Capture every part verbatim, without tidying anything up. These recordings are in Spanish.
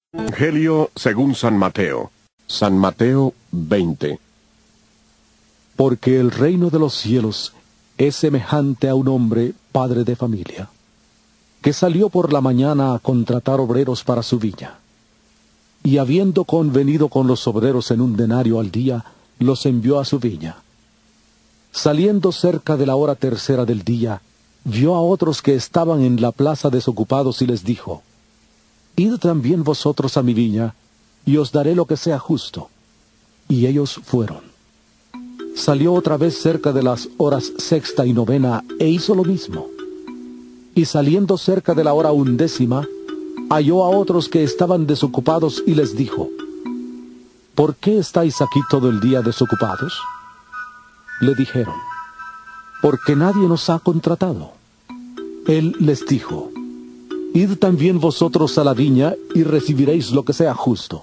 Evangelio según San Mateo. San Mateo veinte. Porque el reino de los cielos es semejante a un hombre, padre de familia, que salió por la mañana a contratar obreros para su viña. Y habiendo convenido con los obreros en un denario al día, los envió a su viña. Saliendo cerca de la hora tercera del día, vio a otros que estaban en la plaza desocupados y les dijo: Id también vosotros a mi viña, y os daré lo que sea justo. Y ellos fueron. Salió otra vez cerca de las horas sexta y novena, e hizo lo mismo. Y saliendo cerca de la hora undécima, halló a otros que estaban desocupados, y les dijo: ¿Por qué estáis aquí todo el día desocupados? Le dijeron: Porque nadie nos ha contratado. Él les dijo: Id también vosotros a la viña, y recibiréis lo que sea justo.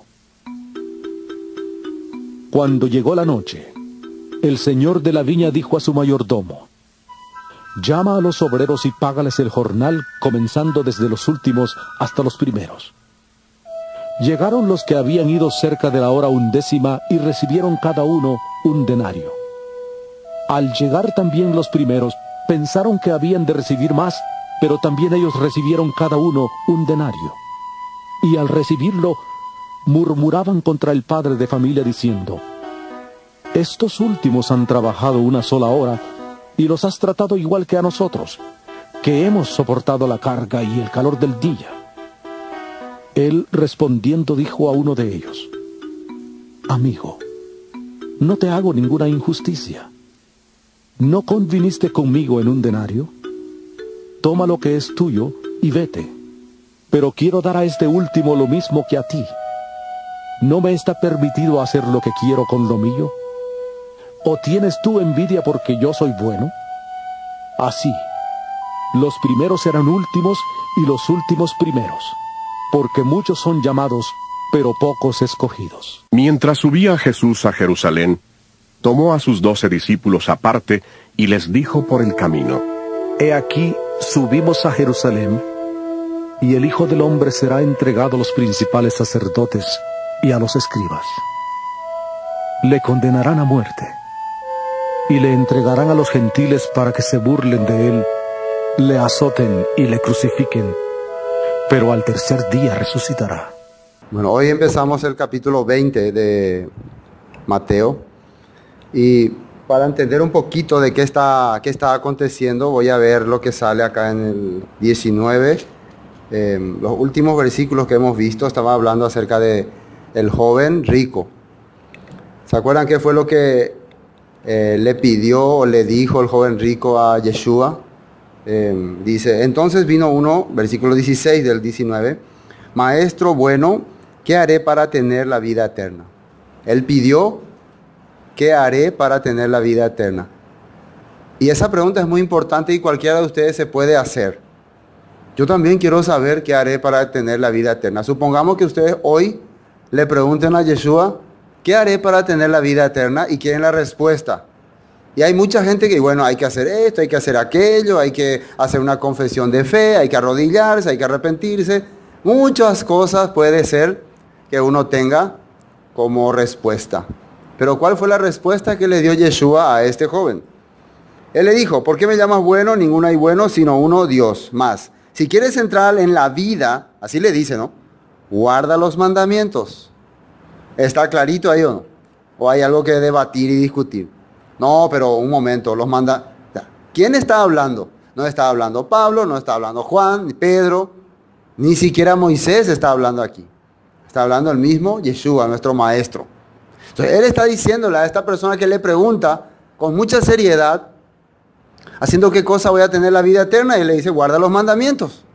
Cuando llegó la noche, el señor de la viña dijo a su mayordomo: Llama a los obreros y págales el jornal, comenzando desde los últimos hasta los primeros. Llegaron los que habían ido cerca de la hora undécima, y recibieron cada uno un denario. Al llegar también los primeros, pensaron que habían de recibir más, pero también ellos recibieron cada uno un denario. Y al recibirlo, murmuraban contra el padre de familia diciendo: Estos últimos han trabajado una sola hora, y los has tratado igual que a nosotros, que hemos soportado la carga y el calor del día. Él respondiendo dijo a uno de ellos: Amigo, no te hago ninguna injusticia. ¿No conviniste conmigo en un denario? Toma lo que es tuyo y vete. Pero quiero dar a este último lo mismo que a ti. ¿No me está permitido hacer lo que quiero con lo mío? ¿O tienes tú envidia porque yo soy bueno? Así, los primeros serán últimos y los últimos primeros, porque muchos son llamados, pero pocos escogidos. Mientras subía Jesús a Jerusalén, tomó a sus doce discípulos aparte y les dijo por el camino: He aquí, subimos a Jerusalén, y el Hijo del Hombre será entregado a los principales sacerdotes y a los escribas. Le condenarán a muerte, y le entregarán a los gentiles para que se burlen de él, le azoten y le crucifiquen, pero al tercer día resucitará. Bueno, hoy empezamos el capítulo veinte de Mateo, y para entender un poquito de qué está, qué está aconteciendo, voy a ver lo que sale acá en el diecinueve. Eh, los últimos versículos que hemos visto, estaba hablando acerca de el joven rico. ¿Se acuerdan qué fue lo que eh, le pidió o le dijo el joven rico a Yeshua? Eh, dice, entonces vino uno, versículo dieciséis del diecinueve, Maestro bueno, ¿qué haré para tener la vida eterna? Él pidió: ¿qué haré para tener la vida eterna? Y esa pregunta es muy importante y cualquiera de ustedes se puede hacer. Yo también quiero saber qué haré para tener la vida eterna. Supongamos que ustedes hoy le pregunten a Yeshua: ¿qué haré para tener la vida eterna? Y quieren la respuesta. Y hay mucha gente que, bueno, hay que hacer esto, hay que hacer aquello, hay que hacer una confesión de fe, hay que arrodillarse, hay que arrepentirse. Muchas cosas puede ser que uno tenga como respuesta. Pero ¿cuál fue la respuesta que le dio Yeshua a este joven? Él le dijo: ¿por qué me llamas bueno? Ninguno hay bueno, sino uno, Dios. Más, si quieres entrar en la vida, así le dice, ¿no? Guarda los mandamientos. ¿Está clarito ahí o no? ¿O hay algo que debatir y discutir? No, pero un momento, los manda... ¿Quién está hablando? No está hablando Pablo, no está hablando Juan, ni Pedro, ni siquiera Moisés está hablando aquí. Está hablando el mismo Yeshua, nuestro maestro. Entonces, él está diciéndole a esta persona que le pregunta con mucha seriedad, ¿haciendo qué cosa voy a tener la vida eterna? Y le dice: guarda los mandamientos.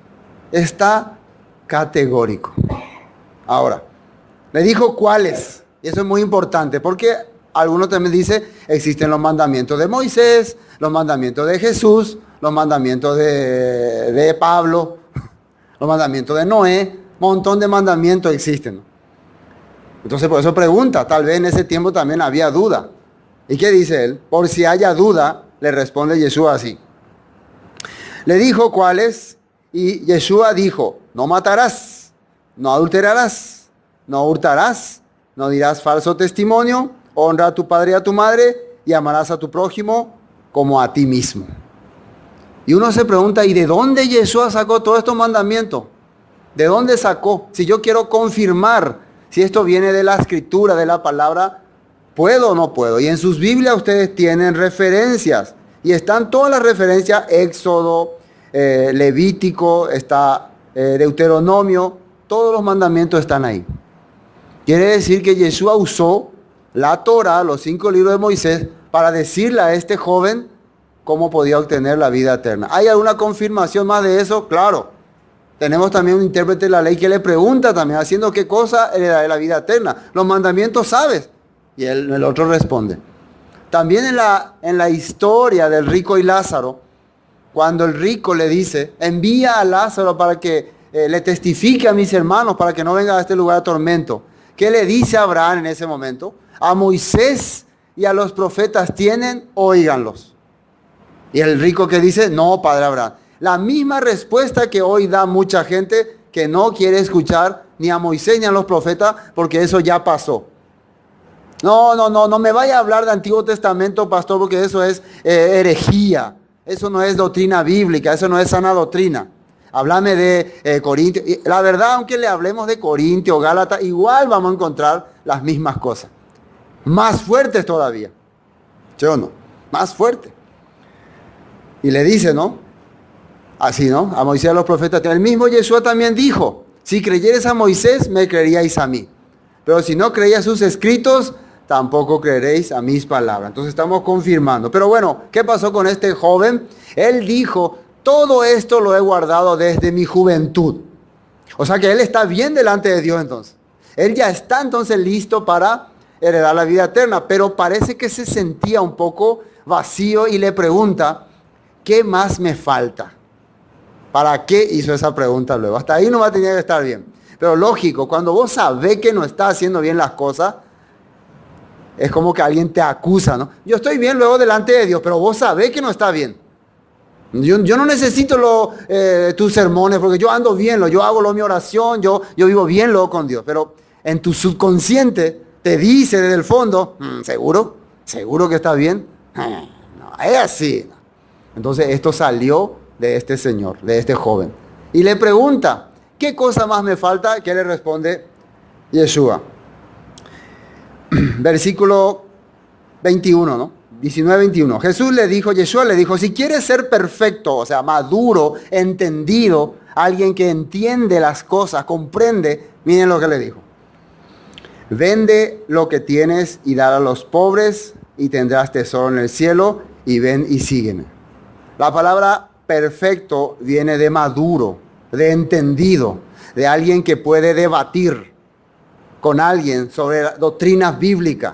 Está categórico. Ahora, le dijo cuáles. Y eso es muy importante, porque algunos también dicen, existen los mandamientos de Moisés, los mandamientos de Jesús, los mandamientos de, de Pablo, los mandamientos de Noé, un montón de mandamientos existen, ¿no? Entonces por eso pregunta, tal vez en ese tiempo también había duda. ¿Y qué dice él? Por si haya duda, le responde Yeshua así. Le dijo cuáles, y Yeshua dijo: no matarás, no adulterarás, no hurtarás, no dirás falso testimonio, honra a tu padre y a tu madre y amarás a tu prójimo como a ti mismo. Y uno se pregunta, ¿y de dónde Yeshua sacó todos estos mandamientos? ¿De dónde sacó? Si yo quiero confirmar si esto viene de la escritura, de la palabra, ¿puedo o no puedo? Y en sus Biblias ustedes tienen referencias. Y están todas las referencias, Éxodo, eh, Levítico, está eh, Deuteronomio, todos los mandamientos están ahí. Quiere decir que Yeshua usó la Torah, los cinco libros de Moisés, para decirle a este joven cómo podía obtener la vida eterna. ¿Hay alguna confirmación más de eso? Claro. Tenemos también un intérprete de la ley que le pregunta también, haciendo qué cosa heredaré la vida eterna. Los mandamientos sabes. Y él, el otro responde. También en la, en la historia del rico y Lázaro, cuando el rico le dice, envía a Lázaro para que eh, le testifique a mis hermanos, para que no venga a este lugar de tormento. ¿Qué le dice Abraham en ese momento? A Moisés y a los profetas tienen, óiganlos. Y el rico que dice, no, padre Abraham. La misma respuesta que hoy da mucha gente que no quiere escuchar ni a Moisés ni a los profetas porque eso ya pasó. No, no, no, no me vaya a hablar de Antiguo Testamento, pastor, porque eso es eh, herejía. Eso no es doctrina bíblica, eso no es sana doctrina. Háblame de eh, Corintios. La verdad, aunque le hablemos de Corintios, Gálatas, igual vamos a encontrar las mismas cosas. Más fuertes todavía. ¿Sí o no? Más fuertes. Y le dice, ¿no? Así, ¿no? A Moisés y a los profetas. El mismo Yeshua también dijo, si creyeres a Moisés, me creeríais a mí. Pero si no creéis a sus escritos, tampoco creeréis a mis palabras. Entonces estamos confirmando. Pero bueno, ¿qué pasó con este joven? Él dijo, todo esto lo he guardado desde mi juventud. O sea que él está bien delante de Dios entonces. Él ya está entonces listo para heredar la vida eterna. Pero parece que se sentía un poco vacío y le pregunta, ¿qué más me falta? ¿Para qué hizo esa pregunta luego? Hasta ahí no va a tener que estar bien. Pero lógico, cuando vos sabés que no estás haciendo bien las cosas, es como que alguien te acusa, ¿no? Yo estoy bien luego delante de Dios, pero vos sabés que no está bien. Yo, yo no necesito lo, eh, tus sermones, porque yo ando bien, lo, yo hago lo, mi oración, yo, yo vivo bien luego con Dios. Pero en tu subconsciente te dice desde el fondo, mm, ¿seguro? ¿Seguro que está bien? No, es así. Entonces esto salió de este señor, de este joven. Y le pregunta, ¿qué cosa más me falta? ¿Qué le responde Yeshua? Versículo veintiuno, ¿no? diecinueve, veintiuno. Jesús le dijo, Yeshua le dijo, si quieres ser perfecto, o sea, maduro, entendido, alguien que entiende las cosas, comprende, miren lo que le dijo. Vende lo que tienes y dar a los pobres y tendrás tesoro en el cielo y ven y sígueme. La palabra perfecto viene de maduro, de entendido, de alguien que puede debatir con alguien sobre doctrinas bíblicas.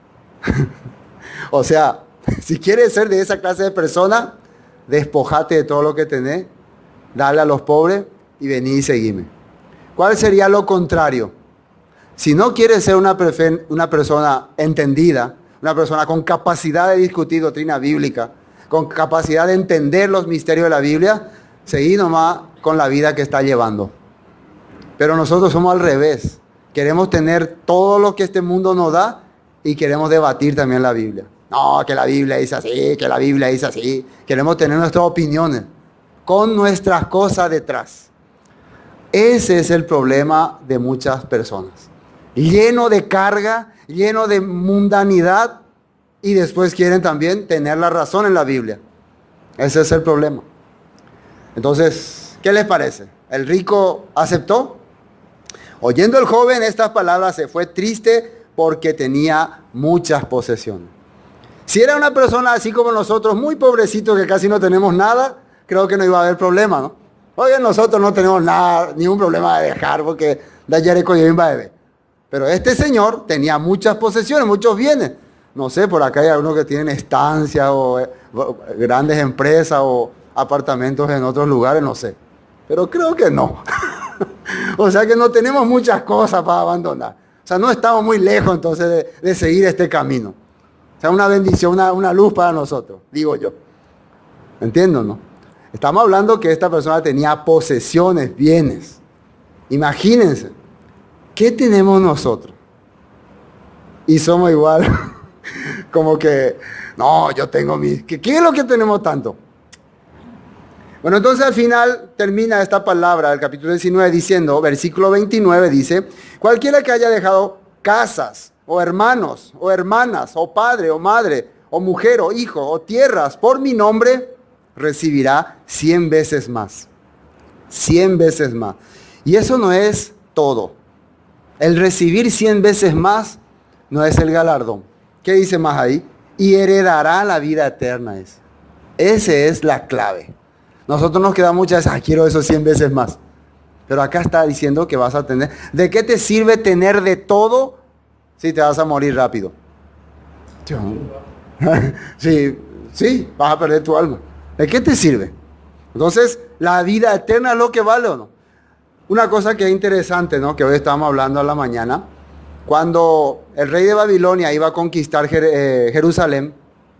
O sea, si quieres ser de esa clase de persona, despojate de todo lo que tenés, dale a los pobres y vení y seguime. ¿Cuál sería lo contrario? Si no quieres ser una, una persona entendida, una persona con capacidad de discutir doctrina bíblica, con capacidad de entender los misterios de la Biblia, seguí nomás con la vida que está llevando. Pero nosotros somos al revés. Queremos tener todo lo que este mundo nos da y queremos debatir también la Biblia. No, que la Biblia dice así, que la Biblia dice así. Queremos tener nuestras opiniones con nuestras cosas detrás. Ese es el problema de muchas personas. Lleno de carga, lleno de mundanidad, y después quieren también tener la razón en la Biblia. Ese es el problema. Entonces, ¿qué les parece? ¿El rico aceptó? Oyendo el joven estas palabras, se fue triste porque tenía muchas posesiones. Si era una persona así como nosotros, muy pobrecito, que casi no tenemos nada, creo que no iba a haber problema, ¿no? Oye, nosotros no tenemos nada, ningún problema de dejar, porque da Jerico y va a beber. Pero este señor tenía muchas posesiones, muchos bienes. No sé, por acá hay algunos que tienen estancias o, o grandes empresas o apartamentos en otros lugares, no sé. Pero creo que no. O sea que no tenemos muchas cosas para abandonar. O sea, no estamos muy lejos entonces de, de seguir este camino. O sea, una bendición, una, una luz para nosotros, digo yo. ¿Entiendo, no? Estamos hablando que esta persona tenía posesiones, bienes. Imagínense, ¿qué tenemos nosotros? Y somos igual, como que, no, yo tengo mi... ¿Qué, ¿Qué es lo que tenemos tanto? Bueno, entonces al final termina esta palabra del capítulo diecinueve diciendo, versículo veintinueve dice, cualquiera que haya dejado casas, o hermanos, o hermanas, o padre, o madre, o mujer, o hijo, o tierras, por mi nombre, recibirá cien veces más. Cien veces más. Y eso no es todo. El recibir cien veces más no es el galardón. ¿Qué dice más ahí? Y heredará la vida eterna. Es. Esa es la clave. Nosotros nos quedamos muchas veces, ah, quiero eso cien veces más. Pero acá está diciendo que vas a tener. ¿De qué te sirve tener de todo si te vas a morir rápido? Sí, sí, vas a perder tu alma. ¿De qué te sirve? Entonces, ¿la vida eterna es lo que vale o no? Una cosa que es interesante, ¿no? Que hoy estábamos hablando a la mañana. Cuando el rey de Babilonia iba a conquistar Jer eh, Jerusalén,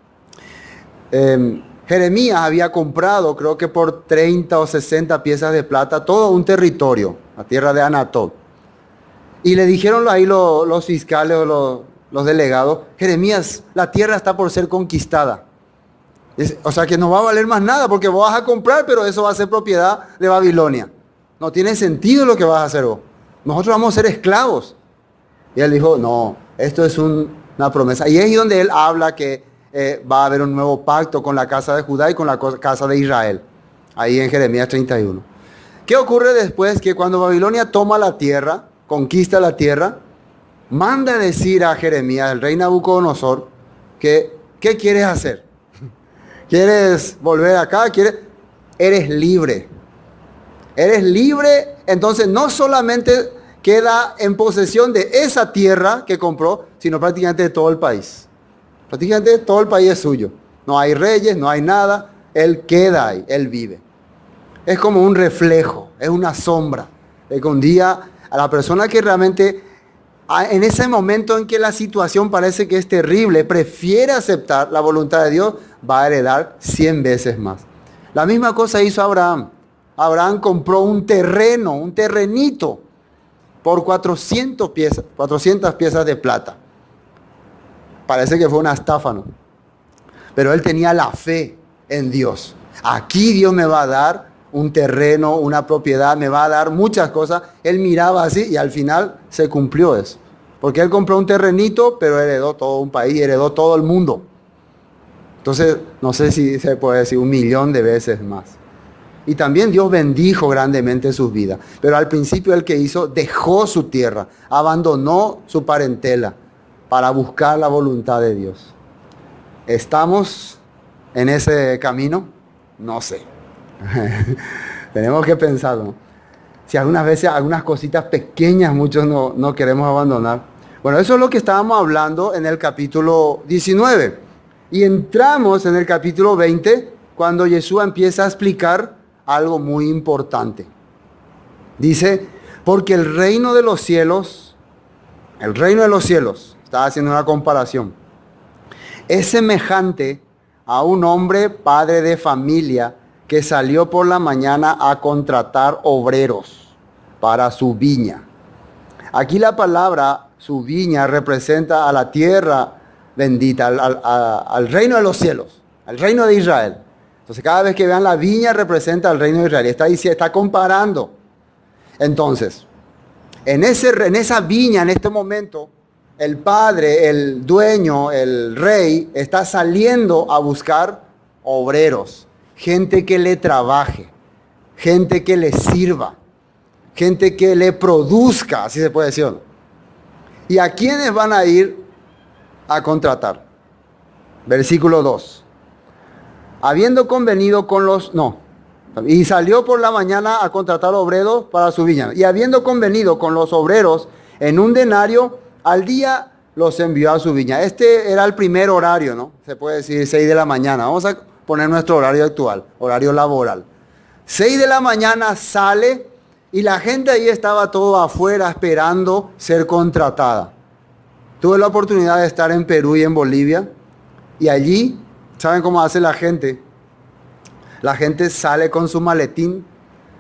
eh, Jeremías había comprado, creo que por treinta o sesenta piezas de plata, todo un territorio, la tierra de Anatot. Y le dijeron ahí los, los fiscales o los, los delegados, Jeremías, la tierra está por ser conquistada. Es, o sea que no va a valer más nada porque vos vas a comprar, pero eso va a ser propiedad de Babilonia. No tiene sentido lo que vas a hacer vos. Nosotros vamos a ser esclavos. Y él dijo, no, esto es un, una promesa. Y es ahí donde él habla que eh, va a haber un nuevo pacto con la casa de Judá y con la casa de Israel. Ahí en Jeremías treinta y uno. ¿Qué ocurre después? Que cuando Babilonia toma la tierra, conquista la tierra, manda decir a Jeremías, el rey Nabucodonosor, que, ¿qué quieres hacer? ¿Quieres volver acá? ¿Quieres? Eres libre. Eres libre, entonces no solamente queda en posesión de esa tierra que compró, sino prácticamente de todo el país. Prácticamente todo el país es suyo. No hay reyes, no hay nada. Él queda ahí, él vive. Es como un reflejo, es una sombra. De que un día a la persona que realmente, en ese momento en que la situación parece que es terrible, prefiere aceptar la voluntad de Dios, va a heredar cien veces más. La misma cosa hizo Abraham. Abraham compró un terreno, un terrenito, por cuatrocientas piezas, cuatrocientas piezas de plata. Parece que fue una estafa, ¿no? Pero él tenía la fe en Dios. Aquí Dios me va a dar un terreno, una propiedad, me va a dar muchas cosas. Él miraba así y al final se cumplió eso. Porque él compró un terrenito, pero heredó todo un país, heredó todo el mundo. Entonces, no sé si se puede decir un millón de veces más. Y también Dios bendijo grandemente sus vidas. Pero al principio el que hizo, dejó su tierra, abandonó su parentela para buscar la voluntad de Dios. ¿Estamos en ese camino? No sé. Tenemos que pensar, ¿no? Si algunas veces, algunas cositas pequeñas, muchos no, no queremos abandonar. Bueno, eso es lo que estábamos hablando en el capítulo diecinueve. Y entramos en el capítulo veinte, cuando Jesús empieza a explicar algo muy importante. Dice, porque el reino de los cielos, el reino de los cielos, está haciendo una comparación, es semejante a un hombre padre de familia que salió por la mañana a contratar obreros para su viña. Aquí la palabra, su viña, representa a la tierra bendita, al, al, al reino de los cielos, al reino de Israel. Entonces cada vez que vean la viña representa al reino de Israel. Está, está comparando. Entonces, en, ese, en esa viña, en este momento, el padre, el dueño, el rey, está saliendo a buscar obreros. Gente que le trabaje. Gente que le sirva. Gente que le produzca, así se puede decir, ¿no? ¿Y a quiénes van a ir a contratar? Versículo dos. Habiendo convenido con los... No. Y salió por la mañana a contratar obreros para su viña. Y habiendo convenido con los obreros en un denario, al día los envió a su viña. Este era el primer horario, ¿no? Se puede decir seis de la mañana. Vamos a poner nuestro horario actual, horario laboral. seis de la mañana sale y la gente ahí estaba todo afuera esperando ser contratada. Tuve la oportunidad de estar en Perú y en Bolivia. Y allí, ¿saben cómo hace la gente? La gente sale con su maletín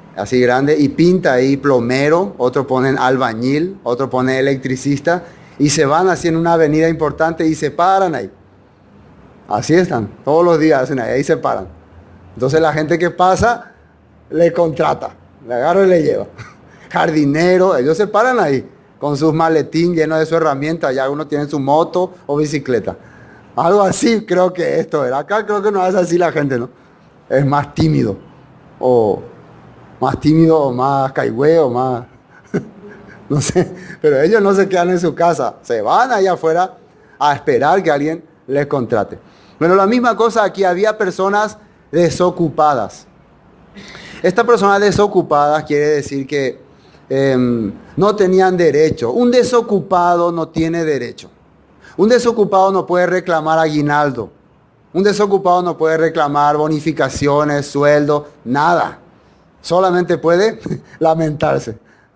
así grande, y pinta ahí plomero, otro ponen albañil, otro pone electricista, y se van así en una avenida importante y se paran ahí. Así están, todos los días hacen ahí, ahí se paran. Entonces la gente que pasa, le contrata, le agarra y le lleva. Jardinero, ellos se paran ahí, con sus maletín llenos de su herramienta, ya uno tiene su moto o bicicleta. Algo así creo que esto era. Acá creo que no es así la gente, ¿no? Es más tímido, o más tímido, o más caigüe, o más... no sé, pero ellos no se quedan en su casa, se van allá afuera a esperar que alguien les contrate. Bueno, la misma cosa aquí, había personas desocupadas. Estas personas desocupadas quiere decir que eh, no tenían derecho. Un desocupado no tiene derecho. Un desocupado no puede reclamar aguinaldo. Un desocupado no puede reclamar bonificaciones, sueldo, nada. Solamente puede lamentarse.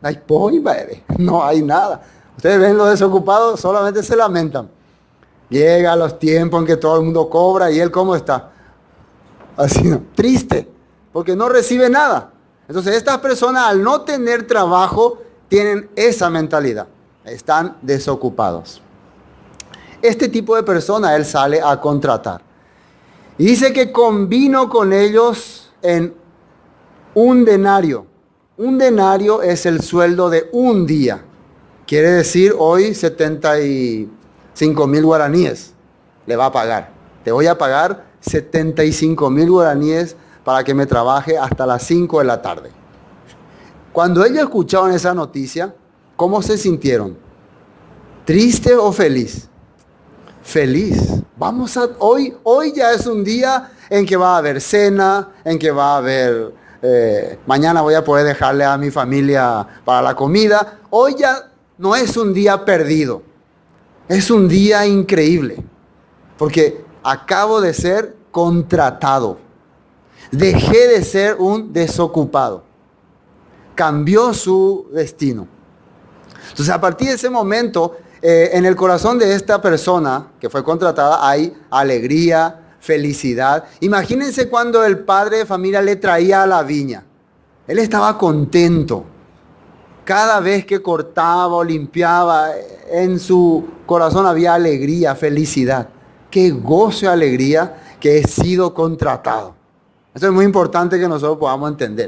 No hay nada. Ustedes ven los desocupados, solamente se lamentan. Llega los tiempos en que todo el mundo cobra y él ¿cómo está? Así, ¿no? Triste, porque no recibe nada. Entonces estas personas al no tener trabajo tienen esa mentalidad. Están desocupados. Este tipo de personas él sale a contratar. Y dice que convino con ellos en un denario. Un denario es el sueldo de un día. Quiere decir hoy setenta y cinco mil guaraníes le va a pagar. Te voy a pagar setenta y cinco mil guaraníes para que me trabaje hasta las cinco de la tarde. Cuando ellos escucharon esa noticia, ¿cómo se sintieron? ¿Triste o feliz? Feliz. Vamos a, hoy, hoy ya es un día en que va a haber cena, en que va a haber, eh, mañana voy a poder dejarle a mi familia para la comida. Hoy ya no es un día perdido. Es un día increíble, porque acabo de ser contratado. Dejé de ser un desocupado. Cambió su destino. Entonces, a partir de ese momento, eh, en el corazón de esta persona que fue contratada hay alegría, felicidad. Imagínense cuando el padre de familia le traía a la viña. Él estaba contento. Cada vez que cortaba o limpiaba, en su corazón había alegría, felicidad. Qué gozo y alegría que he sido contratado. Eso es muy importante que nosotros podamos entender.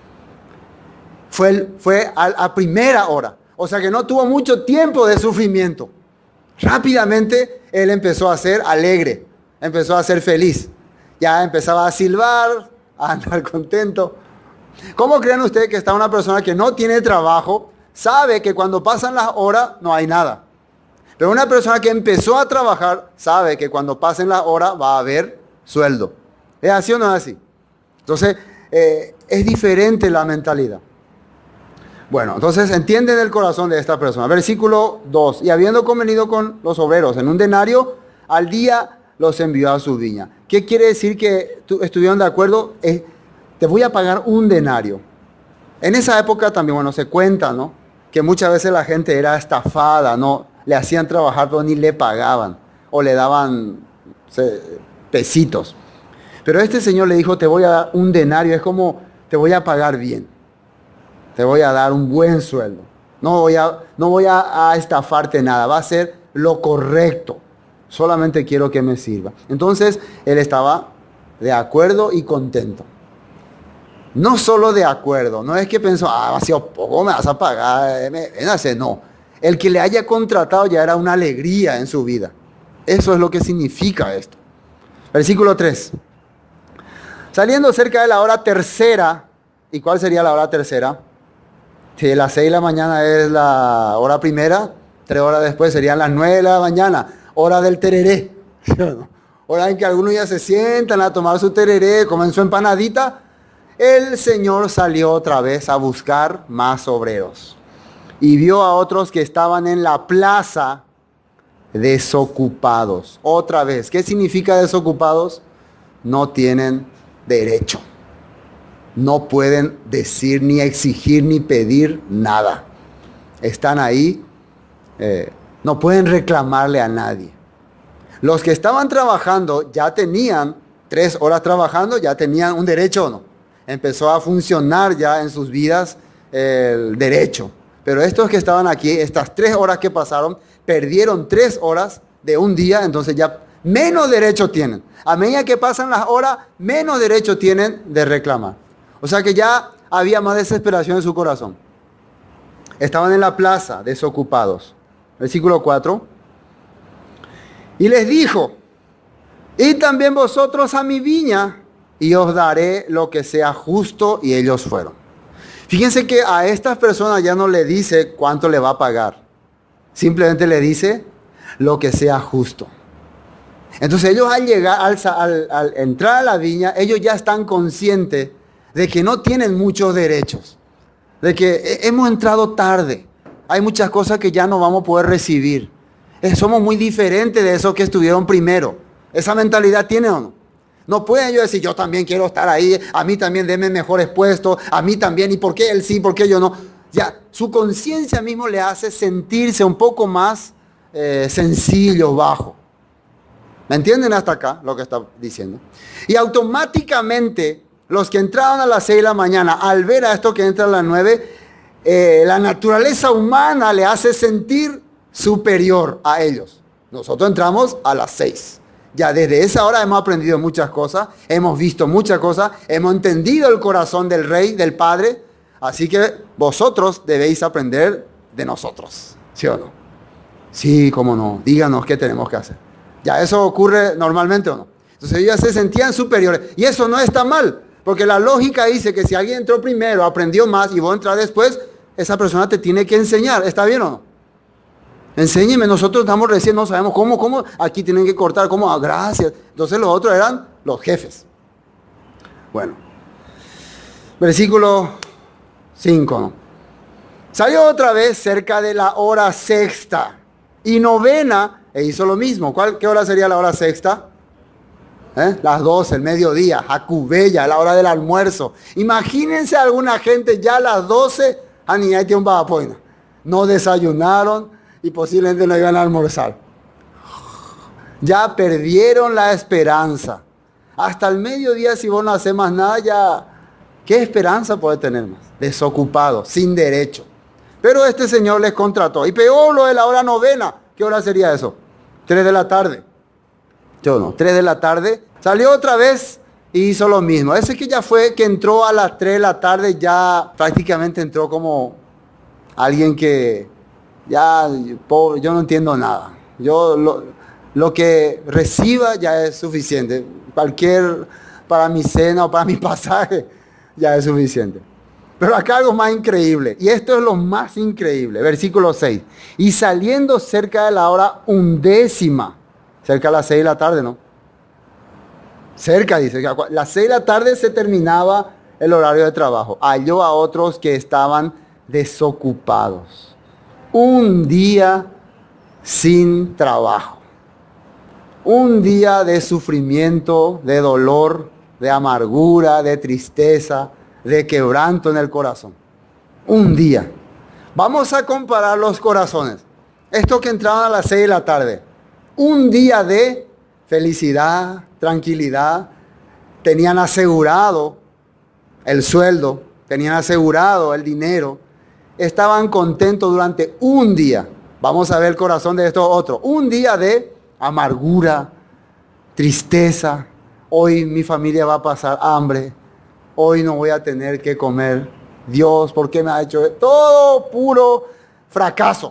Fue, fue a, a primera hora. O sea que no tuvo mucho tiempo de sufrimiento. Rápidamente él empezó a ser alegre. Empezó a ser feliz. Ya empezaba a silbar, a andar contento. ¿Cómo creen ustedes que está una persona que no tiene trabajo, sabe que cuando pasan las horas no hay nada? Pero una persona que empezó a trabajar sabe que cuando pasen las horas va a haber sueldo. ¿Es así o no es así? Entonces, eh, es diferente la mentalidad. Bueno, entonces entienden el corazón de esta persona. Versículo dos. Y habiendo convenido con los obreros en un denario, al día los envió a su viña. ¿Qué quiere decir que estuvieron de acuerdo? Eh, te voy a pagar un denario. En esa época también, bueno, se cuenta, ¿no? Que muchas veces la gente era estafada, ¿no? Le hacían trabajar, pero ni le pagaban. O le daban sé, pesitos. Pero este señor le dijo, te voy a dar un denario. Es como, te voy a pagar bien. Te voy a dar un buen sueldo. No voy a, no voy a, a estafarte nada. Va a ser lo correcto. Solamente quiero que me sirva. Entonces, él estaba de acuerdo y contento. No solo de acuerdo, no es que pensó, ah, ha sido poco, me vas a pagar, me, me, no. El que le haya contratado ya era una alegría en su vida. Eso es lo que significa esto. Versículo tres. Saliendo cerca de la hora tercera, ¿y cuál sería la hora tercera? Si las seis de la mañana es la hora primera, tres horas después serían las nueve de la mañana, hora del tereré. Hora en que algunos ya se sientan a tomar su tereré, comen su empanadita. El Señor salió otra vez a buscar más obreros y vio a otros que estaban en la plaza desocupados. Otra vez, ¿qué significa desocupados? No tienen derecho. No pueden decir, ni exigir, ni pedir nada. Están ahí, eh, no pueden reclamarle a nadie. Los que estaban trabajando ya tenían tres horas trabajando, ya tenían un derecho o no. empezó a funcionar ya en sus vidas el derecho. Pero estos que estaban aquí, estas tres horas que pasaron, perdieron tres horas de un día, entonces ya menos derecho tienen. A medida que pasan las horas, menos derecho tienen de reclamar. O sea que ya había más desesperación en su corazón. Estaban en la plaza, desocupados. Versículo cuatro. Y les dijo, id también vosotros a mi viña, y os daré lo que sea justo, y ellos fueron. Fíjense que a estas personas ya no le dice cuánto le va a pagar. Simplemente le dice lo que sea justo. Entonces ellos al llegar, al, al, al entrar a la viña, ellos ya están conscientes de que no tienen muchos derechos. De que hemos entrado tarde. Hay muchas cosas que ya no vamos a poder recibir. Eh, somos muy diferentes de esos que estuvieron primero. ¿Esa mentalidad tiene o no? No pueden ellos decir, yo también quiero estar ahí, a mí también denme mejores puestos, a mí también, ¿y por qué él sí, por qué yo no? Ya, su conciencia mismo le hace sentirse un poco más eh, sencillo, bajo. ¿Me entienden hasta acá lo que está diciendo? Y automáticamente, los que entraban a las seis de la mañana, al ver a estos que entran a las nueve, eh, la naturaleza humana le hace sentir superior a ellos. Nosotros entramos a las seis. Ya desde esa hora hemos aprendido muchas cosas, hemos visto muchas cosas, hemos entendido el corazón del Rey, del Padre. Así que vosotros debéis aprender de nosotros, ¿sí o no? Sí, cómo no, díganos qué tenemos que hacer. Ya, ¿eso ocurre normalmente o no? Entonces ellos ya se sentían superiores. Y eso no está mal, porque la lógica dice que si alguien entró primero, aprendió más y vos entras después, esa persona te tiene que enseñar. ¿Está bien o no? Enséñeme, nosotros estamos recién, no sabemos cómo, cómo, aquí tienen que cortar, cómo, ah, gracias. Entonces los otros eran los jefes. Bueno, versículo cinco, ¿no? Salió otra vez cerca de la hora sexta y novena e hizo lo mismo. ¿Cuál, ¿Qué hora sería la hora sexta? ¿Eh? Las doce, el mediodía, Jacubella, la hora del almuerzo. Imagínense a alguna gente ya a las doce, a ni hay tiempo para apoyar. No desayunaron y posiblemente no iban a almorzar. Ya perdieron la esperanza. Hasta el mediodía, si vos no haces más nada, ya, ¿qué esperanza puede tener más? Desocupado, sin derecho. Pero este señor les contrató. Y peor lo de la hora novena. ¿Qué hora sería eso? Tres de la tarde. Yo no, tres de la tarde. Salió otra vez y hizo lo mismo. Ese que ya fue, que entró a las tres de la tarde, ya prácticamente entró como alguien que ya, pobre, yo no entiendo nada. Yo lo, lo que reciba ya es suficiente. Cualquier, para mi cena o para mi pasaje, ya es suficiente. Pero acá algo más increíble. Y esto es lo más increíble. Versículo seis. Y saliendo cerca de la hora undécima. Cerca de las seis de la tarde, ¿no? Cerca, dice. A las seis de la tarde se terminaba el horario de trabajo. Halló a otros que estaban desocupados. Un día sin trabajo. Un día de sufrimiento, de dolor, de amargura, de tristeza, de quebranto en el corazón. Un día. Vamos a comparar los corazones. Estos que entraban a las seis de la tarde. Un día de felicidad, tranquilidad. Tenían asegurado el sueldo. Tenían asegurado el dinero. Estaban contentos durante un día. Vamos a ver el corazón de estos otros. Un día de amargura, tristeza. Hoy mi familia va a pasar hambre. Hoy no voy a tener que comer. Dios, ¿por qué me ha hecho esto? Todo puro fracaso.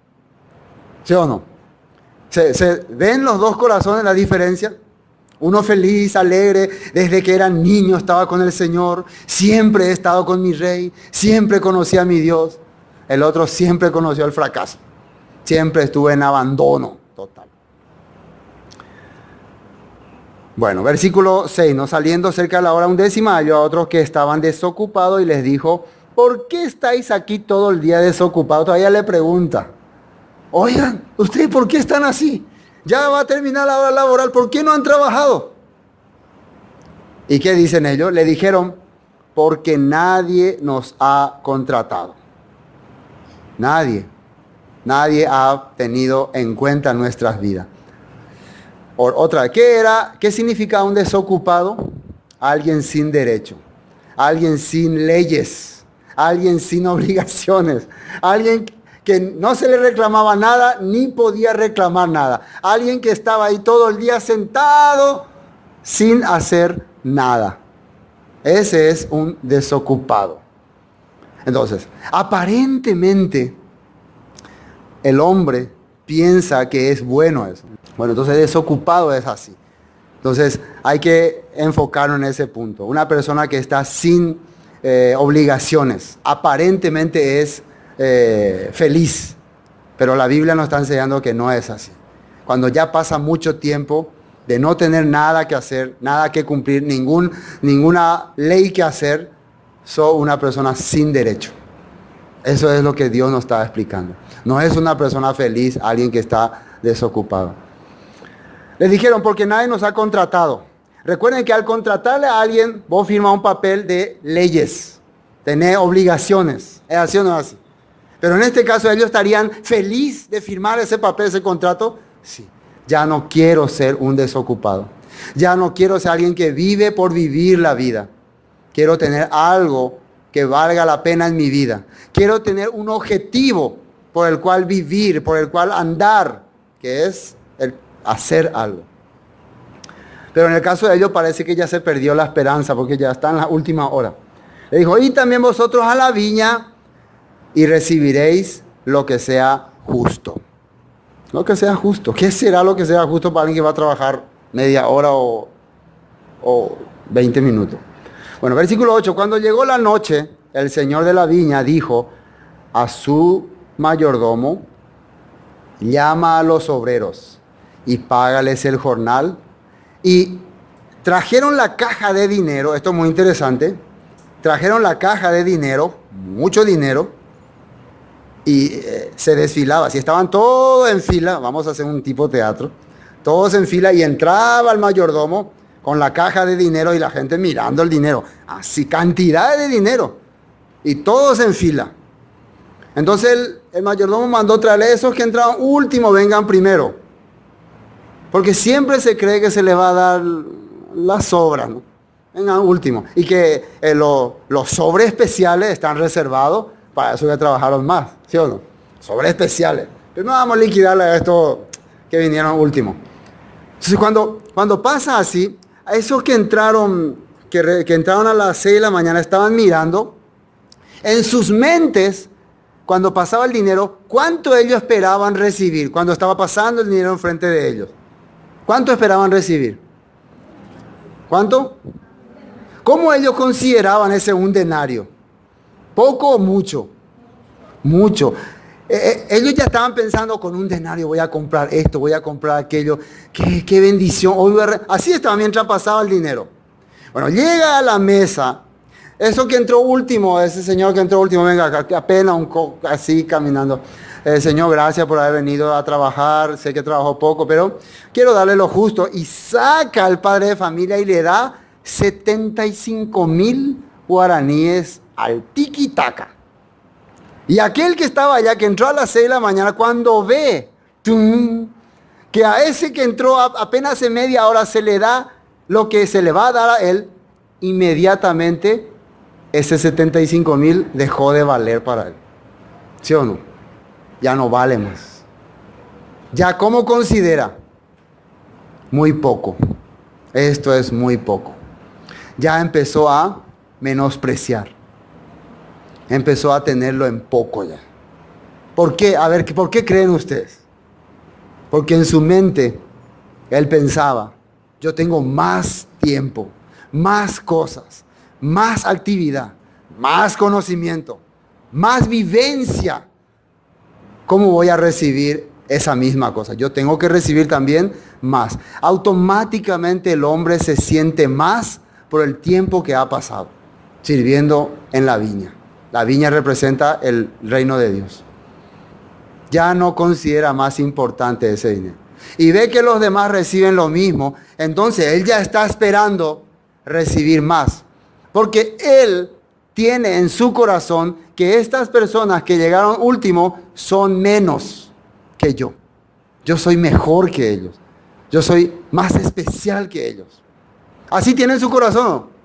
¿Sí o no? ¿Se, se ven los dos corazones la diferencia? Uno feliz, alegre, desde que era niño estaba con el Señor. Siempre he estado con mi Rey. Siempre conocí a mi Dios. El otro siempre conoció el fracaso. Siempre estuve en abandono total. Bueno, versículo seis, ¿no? Saliendo cerca de la hora undécima, halló a otros que estaban desocupados y les dijo, ¿por qué estáis aquí todo el día desocupados? Todavía le pregunta, oigan, ¿ustedes por qué están así? Ya va a terminar la hora laboral, ¿por qué no han trabajado? ¿Y qué dicen ellos? Le dijeron, porque nadie nos ha contratado. Nadie. Nadie ha tenido en cuenta nuestras vidas. Otra, ¿qué era? ¿Qué significa un desocupado? Alguien sin derecho. alguien sin leyes, alguien sin obligaciones, alguien que no se le reclamaba nada ni podía reclamar nada, alguien que estaba ahí todo el día sentado sin hacer nada. Ese es un desocupado. Entonces, aparentemente el hombre piensa que es bueno eso. Bueno, entonces desocupado es así. Entonces hay que enfocarnos en ese punto. Una persona que está sin eh, obligaciones, aparentemente es eh, feliz, pero la Biblia nos está enseñando que no es así. Cuando ya pasa mucho tiempo de no tener nada que hacer, nada que cumplir, ningún, ninguna ley que hacer, sos una persona sin derecho. Eso es lo que Dios nos está explicando. No es una persona feliz, alguien que está desocupado. Les dijeron, porque nadie nos ha contratado. Recuerden que al contratarle a alguien, vos firmas un papel de leyes, tenés obligaciones. ¿Es así o no es así? Pero en este caso, ellos estarían felices de firmar ese papel, ese contrato. Sí, ya no quiero ser un desocupado. Ya no quiero ser alguien que vive por vivir la vida. Quiero tener algo que valga la pena en mi vida. Quiero tener un objetivo por el cual vivir, por el cual andar, que es el hacer algo. Pero en el caso de ellos parece que ya se perdió la esperanza, porque ya está en la última hora. Le dijo, y también vosotros a la viña y recibiréis lo que sea justo. Lo que sea justo. ¿Qué será lo que sea justo para alguien que va a trabajar media hora o, o veinte minutos? Bueno, versículo ocho. Cuando llegó la noche, el señor de la viña dijo a su mayordomo, llama a los obreros y págales el jornal. Y trajeron la caja de dinero, esto es muy interesante, trajeron la caja de dinero, mucho dinero, y eh, se desfilaba. Si estaban todos en fila, vamos a hacer un tipo de teatro, todos en fila, y entraba el mayordomo con la caja de dinero y la gente mirando el dinero, así cantidad de dinero, y todos en fila. Entonces el, el mayordomo mandó traerle esos que entraban último, vengan primero. Porque siempre se cree que se le va a dar la sobra, ¿no? Vengan último. Y que eh, lo, los sobres especiales están reservados para eso que trabajaron más, ¿sí o no? Sobres especiales. Pero no vamos a liquidarle a estos que vinieron último. Entonces cuando, cuando pasa así, a esos que entraron, que, re, que entraron a las seis de la mañana estaban mirando, en sus mentes, cuando pasaba el dinero, ¿cuánto ellos esperaban recibir cuando estaba pasando el dinero enfrente de ellos? ¿Cuánto esperaban recibir? ¿Cuánto? ¿Cómo ellos consideraban ese un denario? ¿Poco o mucho? Mucho. Eh, eh, ellos ya estaban pensando, con un denario voy a comprar esto, voy a comprar aquello. ¡Qué, qué bendición! Hoy voy a... Así estaba mientras pasaba el dinero. Bueno, llega a la mesa. Eso que entró último, ese señor que entró último, venga, apenas un co así caminando. Eh, Señor, gracias por haber venido a trabajar. Sé que trabajó poco, pero quiero darle lo justo. Y saca al padre de familia y le da setenta y cinco mil guaraníes al tiki-taka. Y aquel que estaba allá, que entró a las seis de la mañana, cuando ve tum, que a ese que entró a, apenas hace media hora se le da lo que se le va a dar a él, inmediatamente ese setenta y cinco mil dejó de valer para él. ¿Sí o no? Ya no vale más. ¿Ya cómo considera? Muy poco. Esto es muy poco. Ya empezó a menospreciar. Empezó a tenerlo en poco ya. ¿Por qué? A ver, ¿por qué creen ustedes? Porque en su mente él pensaba, yo tengo más tiempo, más cosas, más actividad, más conocimiento, más vivencia. ¿Cómo voy a recibir esa misma cosa? Yo tengo que recibir también más. Automáticamente el hombre se siente más por el tiempo que ha pasado sirviendo en la viña. La viña representa el reino de Dios. Ya no considera más importante ese dinero. Y ve que los demás reciben lo mismo. Entonces él ya está esperando recibir más. Porque él tiene en su corazón que estas personas que llegaron último son menos que yo. Yo soy mejor que ellos. Yo soy más especial que ellos. Así tiene en su corazón.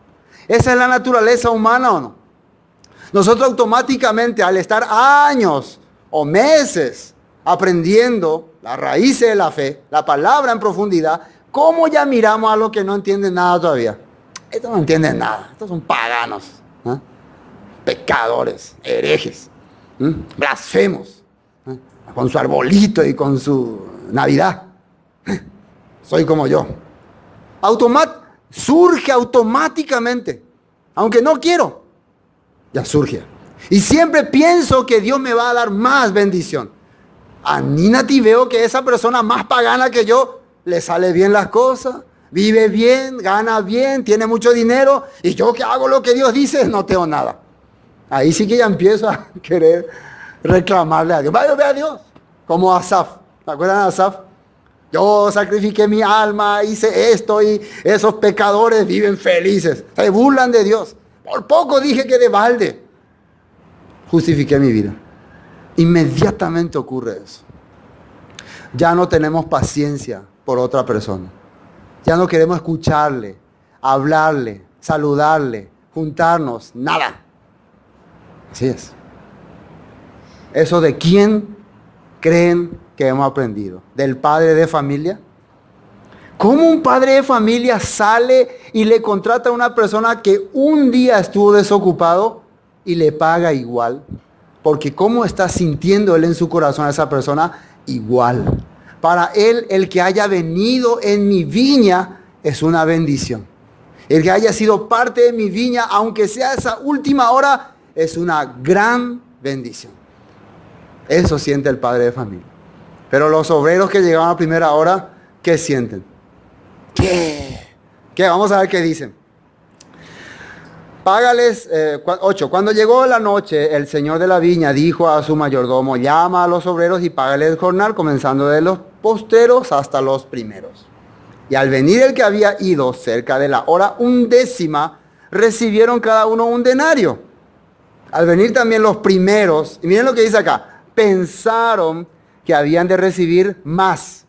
¿Esa es la naturaleza humana o no? Nosotros automáticamente, al estar años o meses aprendiendo las raíces de la fe, la palabra en profundidad, ¿cómo ya miramos a los que no entienden nada todavía? Estos no entienden nada, estos son paganos, ¿eh? Pecadores, herejes, ¿eh? Blasfemos, ¿eh? Con su arbolito y con su Navidad. ¿Eh? Soy como yo. Automat surge automáticamente, aunque no quiero, ya surge. Y siempre pienso que Dios me va a dar más bendición. A Ninati veo que esa persona más pagana que yo, le sale bien las cosas, vive bien, gana bien, tiene mucho dinero, y yo que hago lo que Dios dice, no tengo nada. Ahí sí que ya empiezo a querer reclamarle a Dios. Vaya, ve a Dios, como Asaf. ¿Se acuerdan de Asaf? Yo sacrifiqué mi alma, hice esto, y esos pecadores viven felices. Se burlan de Dios. Por poco dije que de balde justifiqué mi vida. Inmediatamente ocurre eso. Ya no tenemos paciencia por otra persona. Ya no queremos escucharle, hablarle, saludarle, juntarnos, nada. Así es. ¿Eso de quién creen que hemos aprendido? ¿Del padre de familia? ¿Cómo un padre de familia sale y le contrata a una persona que un día estuvo desocupado y le paga igual? Porque ¿cómo está sintiendo él en su corazón a esa persona? Igual. Para él, el que haya venido en mi viña es una bendición. El que haya sido parte de mi viña, aunque sea esa última hora, es una gran bendición. Eso siente el padre de familia. Pero los obreros que llegaban a primera hora, ¿qué sienten? ¿Qué? ¿Qué? Vamos a ver qué dicen. Págales, eh, ocho. Cuando llegó la noche, el señor de la viña dijo a su mayordomo, llama a los obreros y págales el jornal, comenzando de los posteros hasta los primeros. Y al venir el que había ido cerca de la hora undécima, recibieron cada uno un denario. Al venir también los primeros, y miren lo que dice acá, pensaron que habían de recibir más.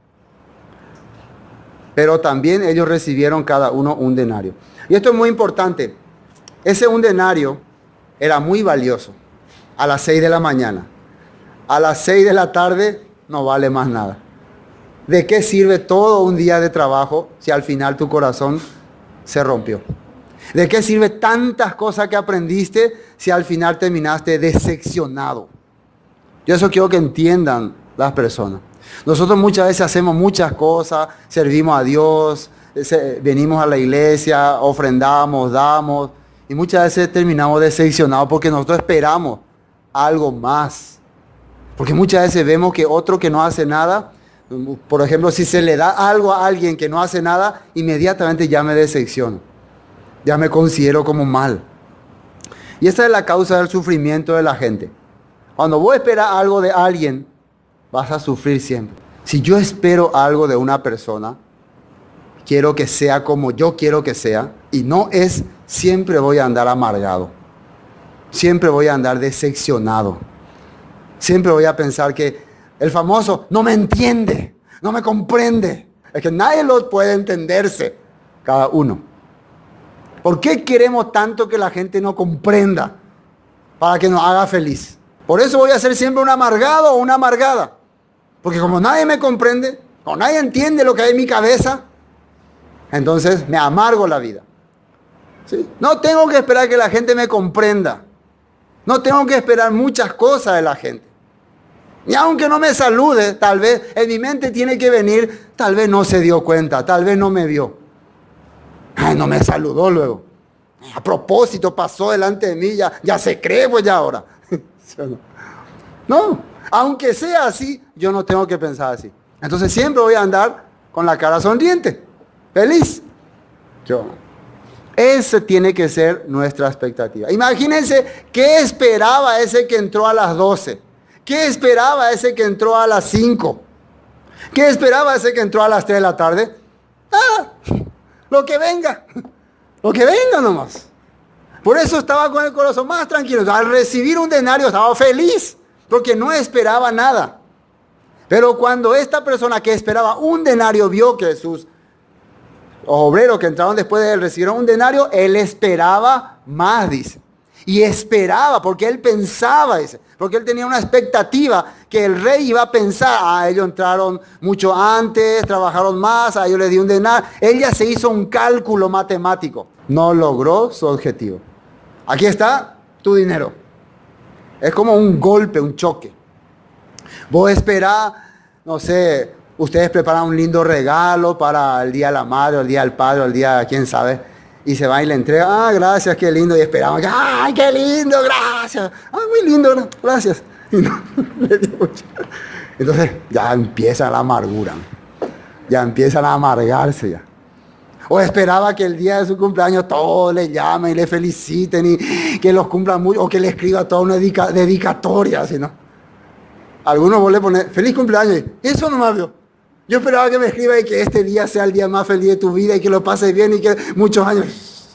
Pero también ellos recibieron cada uno un denario. Y esto es muy importante. Ese un denario era muy valioso a las seis de la mañana. A las seis de la tarde no vale más nada. ¿De qué sirve todo un día de trabajo si al final tu corazón se rompió? ¿De qué sirve tantas cosas que aprendiste si al final terminaste decepcionado? Yo eso quiero que entiendan las personas. Nosotros muchas veces hacemos muchas cosas, servimos a Dios, venimos a la iglesia, ofrendamos, damos, y muchas veces terminamos decepcionados porque nosotros esperamos algo más. Porque muchas veces vemos que otro que no hace nada, por ejemplo, si se le da algo a alguien que no hace nada, inmediatamente ya me decepciono. Ya me considero como mal. Y esa es la causa del sufrimiento de la gente. Cuando vos esperas algo de alguien, vas a sufrir siempre. Si yo espero algo de una persona, quiero que sea como yo quiero que sea, y no es, siempre voy a andar amargado. Siempre voy a andar decepcionado. Siempre voy a pensar que el famoso no me entiende, no me comprende. Es que nadie lo puede entenderse, cada uno. ¿Por qué queremos tanto que la gente no comprenda para que nos haga feliz? Por eso voy a ser siempre un amargado o una amargada. Porque como nadie me comprende, como nadie entiende lo que hay en mi cabeza, entonces me amargo la vida. ¿Sí? No tengo que esperar que la gente me comprenda. No tengo que esperar muchas cosas de la gente. Y aunque no me salude, tal vez en mi mente tiene que venir, tal vez no se dio cuenta, tal vez no me vio. Ay, no me saludó luego. A propósito pasó delante de mí, ya, ya se cree pues ya ahora. No, aunque sea así, yo no tengo que pensar así. Entonces siempre voy a andar con la cara sonriente, feliz. Yo. Ese tiene que ser nuestra expectativa. Imagínense qué esperaba ese que entró a las doce. ¿Qué esperaba ese que entró a las cinco? ¿Qué esperaba ese que entró a las tres de la tarde? Ah, lo que venga. Lo que venga nomás. Por eso estaba con el corazón más tranquilo. Al recibir un denario estaba feliz, porque no esperaba nada. Pero cuando esta persona que esperaba un denario vio que sus obreros que entraron después de él recibieron un denario, él esperaba más, dice. Y esperaba, porque él pensaba, dice, porque él tenía una expectativa que el rey iba a pensar, ah, ellos entraron mucho antes, trabajaron más, a ellos les di un denario. Él ya se hizo un cálculo matemático. No logró su objetivo. Aquí está tu dinero. Es como un golpe, un choque. Vos esperás, no sé, ustedes preparan un lindo regalo para el Día de la Madre, o el Día del Padre, o el Día, quién sabe. Y se va y le entrega, ah, gracias, qué lindo. Y esperamos, ay, qué lindo, gracias. Ah, muy lindo, gracias. Y no, entonces ya empieza la amargura. Ya empiezan a amargarse ya. O esperaba que el día de su cumpleaños todos le llamen y le feliciten y que los cumplan mucho. O que le escriba toda una dedica, dedicatoria, así, ¿no? Algunos vos le ponen, feliz cumpleaños. Y eso no me vio. Yo esperaba que me escriba y que este día sea el día más feliz de tu vida y que lo pases bien y que muchos años.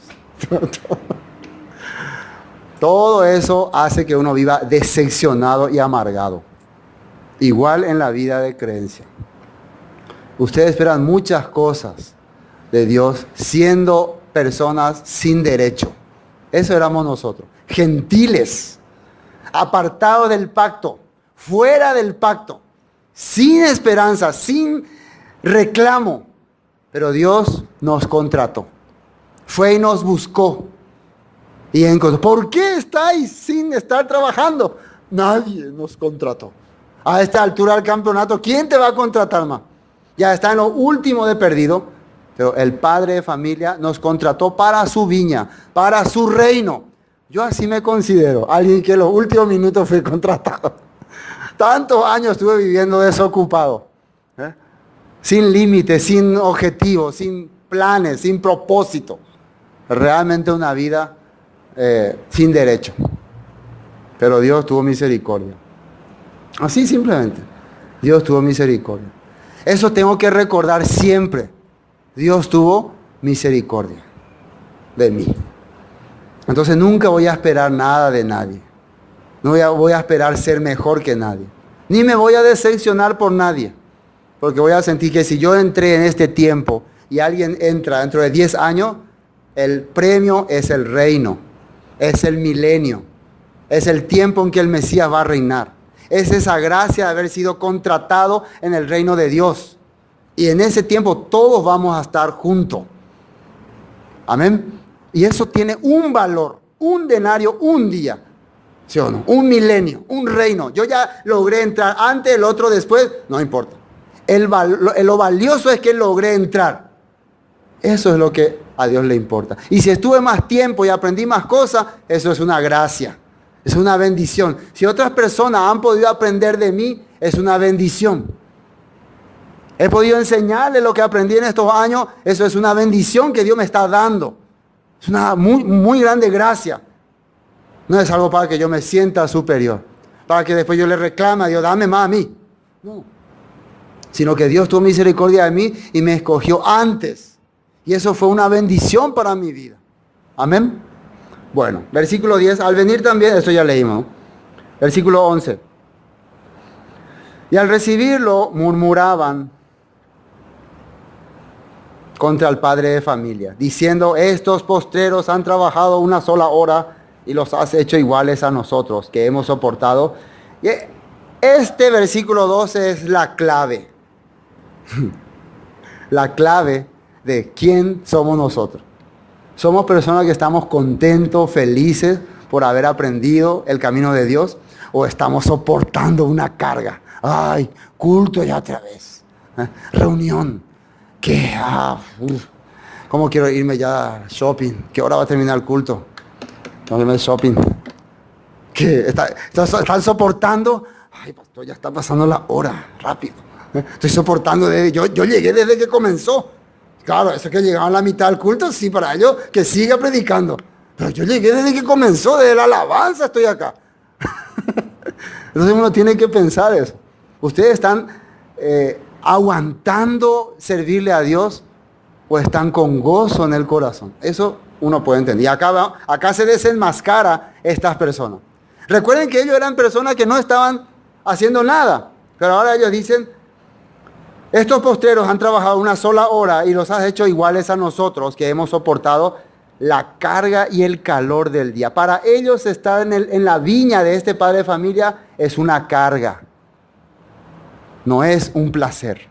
Todo eso hace que uno viva decepcionado y amargado. Igual en la vida de creencia. Ustedes esperan muchas cosas de Dios siendo personas sin derecho. Eso éramos nosotros. Gentiles, apartados del pacto, fuera del pacto. Sin esperanza, sin reclamo. Pero Dios nos contrató. Fue y nos buscó. Y encontró. ¿Por qué estáis sin estar trabajando? Nadie nos contrató. A esta altura del campeonato, ¿quién te va a contratar más? Ya está en lo último de perdido. Pero el padre de familia nos contrató para su viña, para su reino. Yo así me considero. Alguien que en los últimos minutos fue contratado. Tantos años estuve viviendo desocupado, ¿eh? Sin límites, sin objetivos, sin planes, sin propósito. Realmente una vida eh, sin derecho. Pero Dios tuvo misericordia. Así simplemente. Dios tuvo misericordia. Eso tengo que recordar siempre. Dios tuvo misericordia de mí. Entonces nunca voy a esperar nada de nadie. No voy a, voy a esperar ser mejor que nadie. Ni me voy a decepcionar por nadie. Porque voy a sentir que si yo entré en este tiempo y alguien entra dentro de diez años, el premio es el reino. Es el milenio. Es el tiempo en que el Mesías va a reinar. Es esa gracia de haber sido contratado en el reino de Dios. Y en ese tiempo todos vamos a estar juntos. Amén. Y eso tiene un valor. Un denario, un día. ¿Sí o no? Un milenio, un reino. Yo ya logré entrar antes, el otro después, no importa. El val, lo, lo valioso es que logré entrar. Eso es lo que a Dios le importa. Y si estuve más tiempo y aprendí más cosas, eso es una gracia. Es una bendición. Si otras personas han podido aprender de mí, es una bendición. He podido enseñarles lo que aprendí en estos años, eso es una bendición que Dios me está dando. Es una muy, muy grande gracia. No es algo para que yo me sienta superior, para que después yo le reclame a Dios, dame más a mí. No. Sino que Dios tuvo misericordia de mí y me escogió antes. Y eso fue una bendición para mi vida. Amén. Bueno, versículo diez. Al venir también, esto ya leímos, ¿no? Versículo once. Y al recibirlo murmuraban contra el padre de familia, diciendo, estos postreros han trabajado una sola hora y los has hecho iguales a nosotros, que hemos soportado. Y este versículo doce es la clave. La clave de quién somos nosotros. Somos personas que estamos contentos, felices por haber aprendido el camino de Dios, o estamos soportando una carga. Ay, culto ya otra vez. ¿Eh? Reunión. ¿Qué? Ah, uf. ¿Cómo quiero irme ya al shopping? ¿Qué hora va a terminar el culto? No, el shopping. ¿Qué? ¿Está, está, ¿Están soportando? Ay, pastor, ya está pasando la hora, rápido. Estoy soportando desde... Yo, yo llegué desde que comenzó. Claro, eso que llegaban a la mitad del culto, sí, para ellos, que siga predicando. Pero yo llegué desde que comenzó, desde la alabanza estoy acá. Entonces uno tiene que pensar eso. Ustedes están eh, aguantando servirle a Dios o están con gozo en el corazón. Eso uno puede entender. Y acá, acá se desenmascara estas personas. Recuerden que ellos eran personas que no estaban haciendo nada. Pero ahora ellos dicen, Estos postreros han trabajado una sola hora y los has hecho iguales a nosotros, que hemos soportado la carga y el calor del día. Para ellos estar en, el, en la viña de este padre de familia es una carga, no es un placer.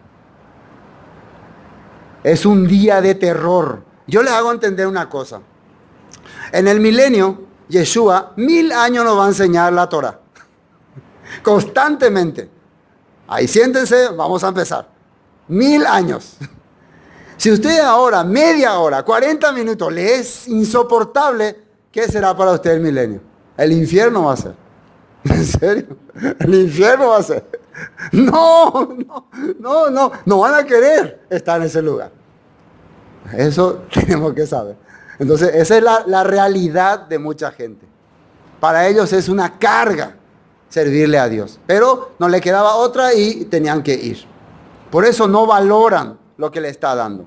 Es un día de terror. Yo les hago entender una cosa. En el milenio, Yeshua mil años nos va a enseñar la Torah. Constantemente. Ahí siéntense, vamos a empezar. Mil años. Si usted ahora, media hora, cuarenta minutos, le es insoportable, ¿qué será para usted el milenio? El infierno va a ser. ¿En serio? El infierno va a ser. No, no, no, no, no van a querer estar en ese lugar. Eso tenemos que saber. Entonces, esa es la, la realidad de mucha gente. Para ellos es una carga servirle a Dios. Pero no le quedaba otra y tenían que ir. Por eso no valoran lo que le está dando.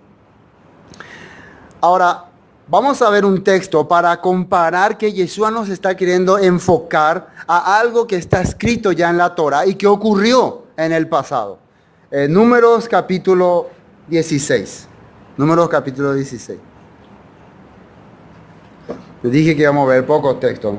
Ahora, vamos a ver un texto para comparar que Yeshua nos está queriendo enfocar a algo que está escrito ya en la Torah y que ocurrió en el pasado. Eh, Números capítulo dieciséis. Números capítulo dieciséis. Les dije que íbamos a ver pocos textos.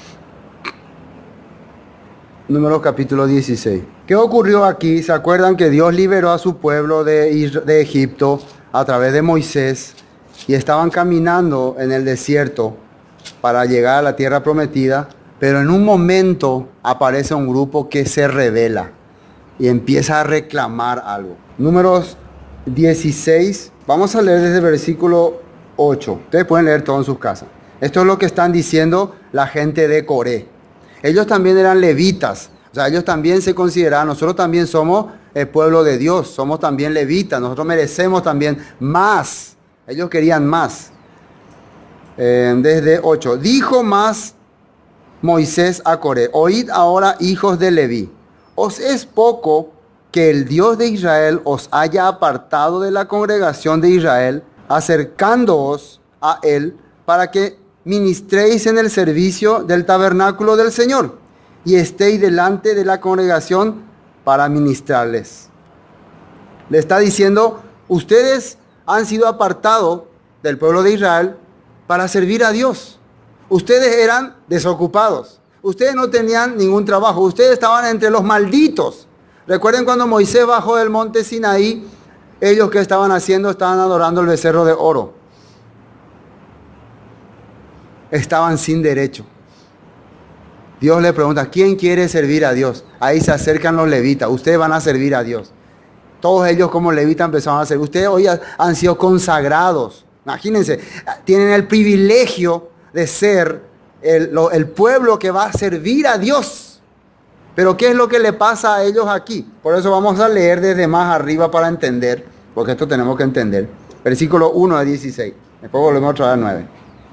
Números capítulo dieciséis. ¿Qué ocurrió aquí? ¿Se acuerdan que Dios liberó a su pueblo de, de Egipto a través de Moisés? Y estaban caminando en el desierto para llegar a la tierra prometida. Pero en un momento aparece un grupo que se rebela y empieza a reclamar algo. Números dieciséis. Vamos a leer desde el versículo ocho. Ustedes pueden leer todo en sus casas. Esto es lo que están diciendo la gente de Coré. Ellos también eran levitas. O sea, ellos también se consideraban, nosotros también somos el pueblo de Dios. Somos también levitas. Nosotros merecemos también más. Ellos querían más. Eh, desde ocho. Dijo más Moisés a Coré: oíd ahora, hijos de Leví. ¿Os es poco que el Dios de Israel os haya apartado de la congregación de Israel, acercándoos a él, para que ministréis en el servicio del tabernáculo del Señor, y estéis delante de la congregación para ministrarles? Le está diciendo, ustedes han sido apartados del pueblo de Israel para servir a Dios. Ustedes eran desocupados. Ustedes no tenían ningún trabajo. Ustedes estaban entre los malditos. Recuerden cuando Moisés bajó del monte Sinaí, ellos que estaban haciendo, estaban adorando el becerro de oro. Estaban sin derecho. Dios le pregunta, ¿quién quiere servir a Dios? Ahí se acercan los levitas. Ustedes van a servir a Dios. Todos ellos como levitas empezaron a servir. Ustedes hoy han sido consagrados. Imagínense, tienen el privilegio de ser el, lo, el pueblo que va a servir a Dios. Pero ¿qué es lo que le pasa a ellos aquí? Por eso vamos a leer desde más arriba para entender, porque esto tenemos que entender. Versículo uno de dieciséis. Después volvemos otra vez a nueve.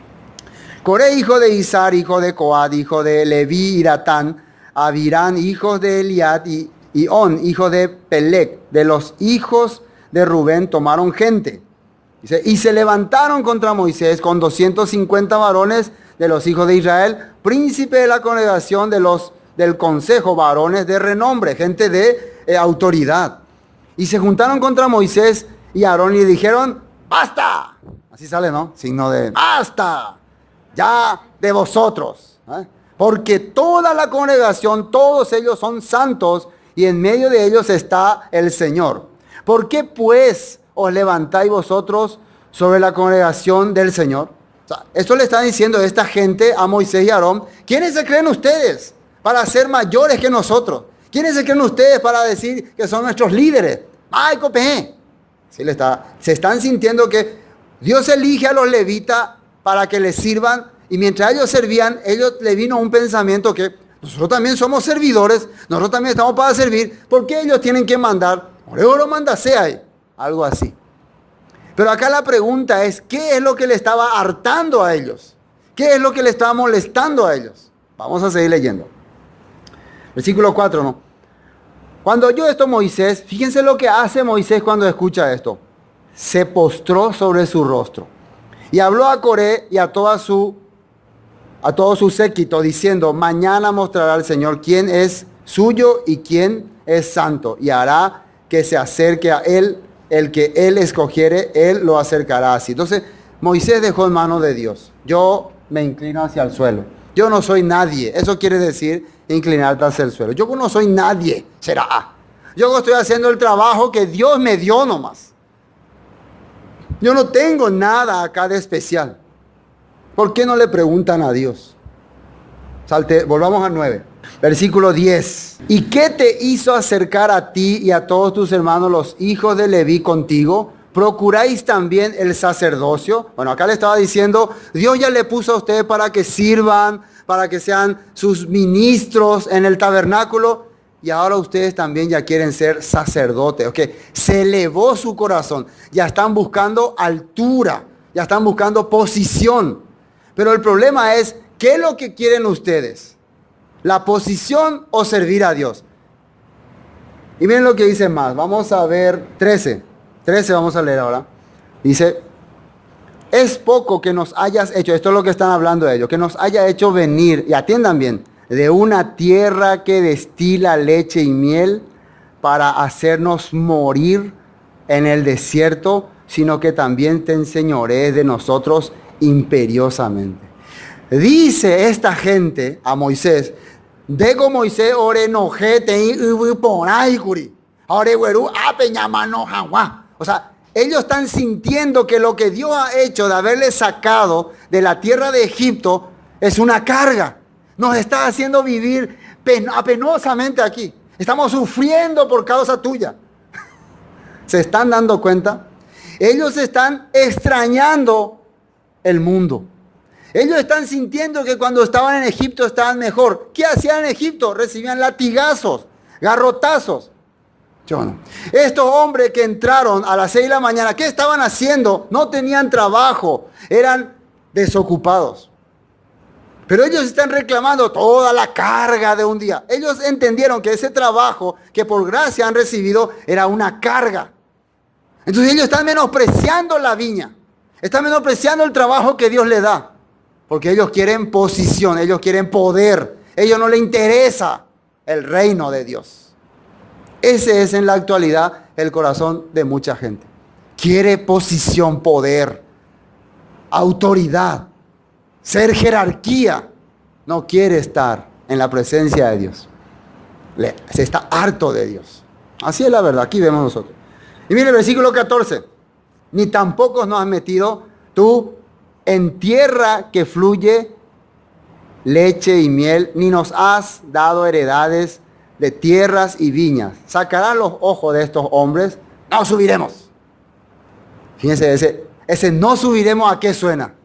Coré, hijo de Izar, hijo de Coad, hijo de Leví y Datán, Abirán, hijos de Eliad, y, y On, hijo de Pelec, de los hijos de Rubén, tomaron gente. Dice, y se levantaron contra Moisés con doscientos cincuenta varones de los hijos de Israel, príncipe de la congregación de los, del consejo, varones de renombre, gente de eh, autoridad. Y se juntaron contra Moisés y Aarón y le dijeron, ¡basta! Así sale, ¿no? Signo de ¡basta! Ya de vosotros, ¿eh? Porque toda la congregación, todos ellos son santos y en medio de ellos está el Señor. ¿Por qué pues os levantáis vosotros sobre la congregación del Señor? O sea, esto le están diciendo esta gente a Moisés y a Aarón. ¿Quiénes se creen ustedes para ser mayores que nosotros? ¿Quiénes se creen ustedes para decir que son nuestros líderes? ¡Ay, copé! Sí, le está, se están sintiendo que Dios elige a los levitas para que les sirvan, y mientras ellos servían, ellos le vino un pensamiento que nosotros también somos servidores, nosotros también estamos para servir, ¿por qué ellos tienen que mandar? Oro manda sea, algo así. Pero acá la pregunta es, ¿qué es lo que le estaba hartando a ellos? ¿Qué es lo que le estaba molestando a ellos? Vamos a seguir leyendo. Versículo cuatro, ¿no? Cuando oyó esto Moisés, fíjense lo que hace Moisés cuando escucha esto. Se postró sobre su rostro. Y habló a Coré y a toda su a todo su séquito diciendo, mañana mostrará el Señor quién es suyo y quién es santo, y hará que se acerque a él, el que él escogiere, él lo acercará así. Entonces, Moisés dejó en manos de Dios. Yo me inclino hacia el suelo. Yo no soy nadie. Eso quiere decir inclinarte hacia el suelo. Yo no soy nadie. Será A. Yo estoy haciendo el trabajo que Dios me dio nomás. Yo no tengo nada acá de especial. ¿Por qué no le preguntan a Dios? Salte, volvamos al nueve. Versículo diez. ¿Y qué te hizo acercar a ti y a todos tus hermanos, los hijos de Leví, contigo? ¿Procuráis también el sacerdocio? Bueno, acá le estaba diciendo, Dios ya le puso a ustedes para que sirvan, para que sean sus ministros en el tabernáculo. Y ahora ustedes también ya quieren ser sacerdotes. ¿Ok? Se elevó su corazón. Ya están buscando altura. Ya están buscando posición. Pero el problema es, ¿qué es lo que quieren ustedes? ¿La posición o servir a Dios? Y miren lo que dice más. Vamos a ver trece. trece vamos a leer ahora. Dice, es poco que nos hayas hecho, esto es lo que están hablando ellos, que nos haya hecho venir, y atiendan bien, de una tierra que destila leche y miel para hacernos morir en el desierto, sino que también te enseñorees de nosotros imperiosamente. Dice esta gente a Moisés, Dego Moisés ore enojete y por ahí curi. Ahora güero a peñamano jaguá. O sea, ellos están sintiendo que lo que Dios ha hecho de haberles sacado de la tierra de Egipto es una carga. Nos está haciendo vivir pen apenosamente aquí. Estamos sufriendo por causa tuya. ¿Se están dando cuenta? Ellos están extrañando el mundo. Ellos están sintiendo que cuando estaban en Egipto estaban mejor. ¿Qué hacían en Egipto? Recibían latigazos, garrotazos. Yo no. Estos hombres que entraron a las seis de la mañana, ¿qué estaban haciendo? No tenían trabajo, eran desocupados. Pero ellos están reclamando toda la carga de un día. Ellos entendieron que ese trabajo que por gracia han recibido era una carga. Entonces ellos están menospreciando la viña. Están menospreciando el trabajo que Dios les da. Porque ellos quieren posición, ellos quieren poder. A ellos no les interesa el reino de Dios. Ese es en la actualidad el corazón de mucha gente. Quiere posición, poder, autoridad, ser jerarquía. No quiere estar en la presencia de Dios. Le, se está harto de Dios. Así es la verdad, aquí vemos nosotros. Y mire el versículo catorce. Ni tampoco nos has metido tú en tierra que fluye leche y miel, ni nos has dado heredades de tierras y viñas. Sacarán los ojos de estos hombres, no subiremos. Fíjense, ese, ese no subiremos, ¿a qué suena?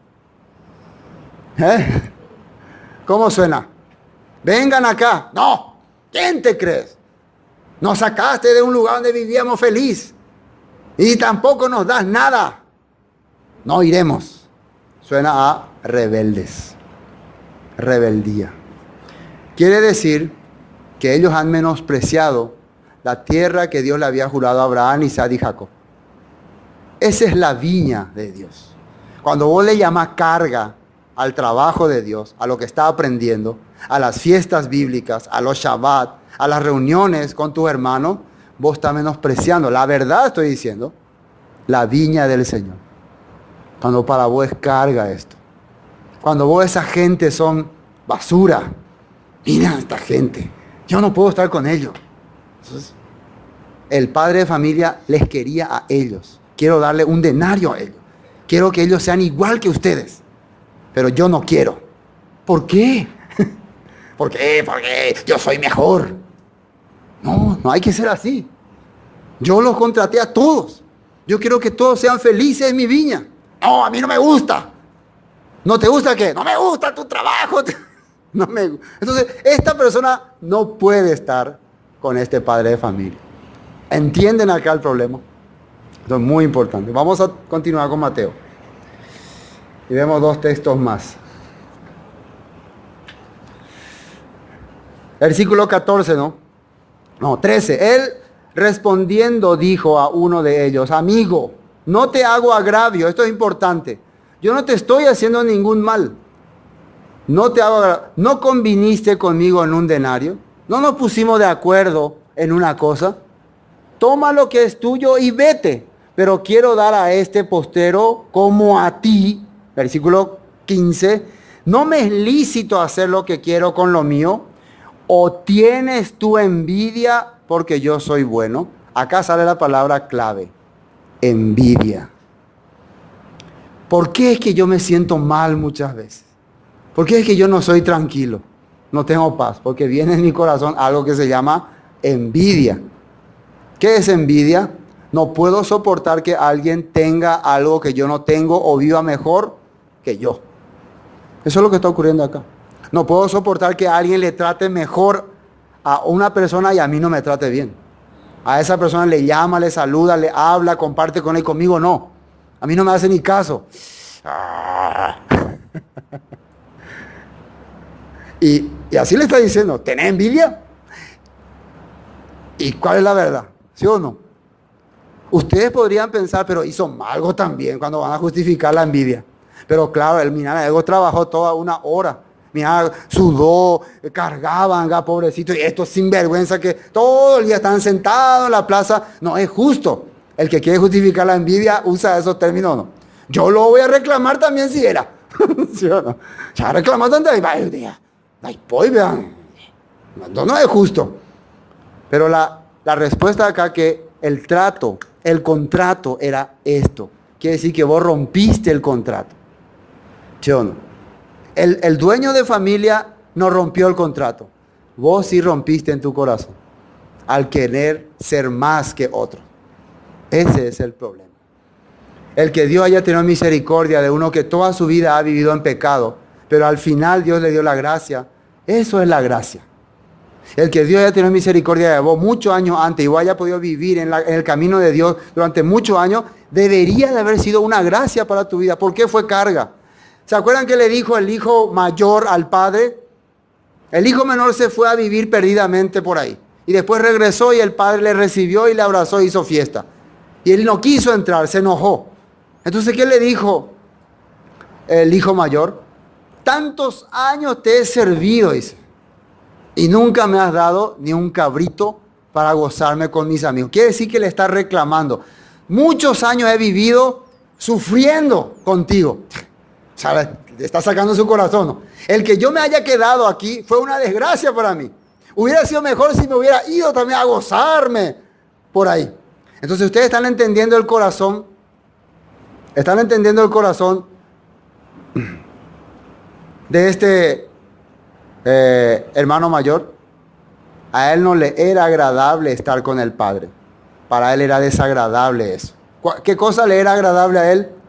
¿Eh? ¿Cómo suena? Vengan acá. No, ¿quién te crees? Nos sacaste de un lugar donde vivíamos feliz y tampoco nos das nada. No iremos. Suena a rebeldes, rebeldía. Quiere decir que ellos han menospreciado la tierra que Dios le había jurado a Abraham, Isaac y Jacob. Esa es la viña de Dios. Cuando vos le llamas carga al trabajo de Dios, a lo que está aprendiendo, a las fiestas bíblicas, a los Shabbat, a las reuniones con tus hermanos, vos estás menospreciando, la verdad estoy diciendo, la viña del Señor. Cuando para vos es carga esto. Cuando vos esa gente son basura. Mira esta gente. Yo no puedo estar con ellos. Entonces, el padre de familia les quería a ellos. Quiero darle un denario a ellos. Quiero que ellos sean igual que ustedes. Pero yo no quiero. ¿Por qué? ¿Por qué? Porque yo soy mejor. No, no hay que ser así. Yo los contraté a todos. Yo quiero que todos sean felices en mi viña. No, a mí no me gusta. ¿No te gusta qué? No me gusta tu trabajo. No me... Entonces, esta persona no puede estar con este padre de familia. ¿Entienden acá el problema? Esto es muy importante. Vamos a continuar con Mateo. Y vemos dos textos más. Versículo catorce, ¿no? No, trece. Él respondiendo dijo a uno de ellos, amigo, no te hago agravio, esto es importante. Yo no te estoy haciendo ningún mal. No te hago agravio. ¿No conviniste conmigo en un denario? ¿No nos pusimos de acuerdo en una cosa? toma lo que es tuyo y vete, pero quiero dar a este postrero como a ti. Versículo quince, ¿no me es lícito hacer lo que quiero con lo mío? ¿O tienes tú envidia porque yo soy bueno? Acá sale la palabra clave, envidia. ¿Por qué es que yo me siento mal muchas veces? ¿Por qué es que yo no soy tranquilo? No tengo paz, porque viene en mi corazón algo que se llama envidia. ¿Qué es envidia? No puedo soportar que alguien tenga algo que yo no tengo o viva mejor que yo. Eso es lo que está ocurriendo acá. No puedo soportar que alguien le trate mejor a una persona y a mí no me trate bien. A esa persona le llama, le saluda, le habla, comparte con él, conmigo no. A mí no me hace ni caso. y, y así le está diciendo, ¿tenés envidia? ¿Y cuál es la verdad? ¿Sí o no? Ustedes podrían pensar, pero hizo algo también cuando van a justificar la envidia. Pero claro, el Minara trabajó toda una hora. Mira, sudó, cargaban, pobrecito, y estos sinvergüenza que todo el día están sentados en la plaza. No es justo. El que quiere justificar la envidia usa esos términos, ¿no? Yo lo voy a reclamar también si era. ¿Sí o no? Ya reclamó tanto. Pues vean. No, no es justo. Pero la, la respuesta acá que el trato, el contrato era esto. Quiere decir que vos rompiste el contrato. ¿Sí o no? El, el dueño de familia no rompió el contrato. Vos sí rompiste en tu corazón al querer ser más que otro. Ese es el problema. El que Dios haya tenido misericordia de uno que toda su vida ha vivido en pecado, pero al final Dios le dio la gracia. Eso es la gracia. El que Dios haya tenido misericordia de vos muchos años antes y vos haya podido vivir en, la, en el camino de Dios durante muchos años, debería de haber sido una gracia para tu vida. ¿Por qué fue carga? ¿Se acuerdan que le dijo el hijo mayor al padre? El hijo menor se fue a vivir perdidamente por ahí. Y después regresó y el padre le recibió y le abrazó y hizo fiesta. Y él no quiso entrar, se enojó. Entonces, ¿qué le dijo el hijo mayor? Tantos años te he servido, dice. Y nunca me has dado ni un cabrito para gozarme con mis amigos. Quiere decir que le está reclamando. Muchos años he vivido sufriendo contigo. ¿Sabes? Le está sacando su corazón, ¿no? El que yo me haya quedado aquí fue una desgracia para mí. Hubiera sido mejor si me hubiera ido también a gozarme por ahí. Entonces ustedes están entendiendo el corazón. Están entendiendo el corazón de este eh, hermano mayor. A él no le era agradable estar con el padre. Para él era desagradable eso. ¿Qué cosa le era agradable a él?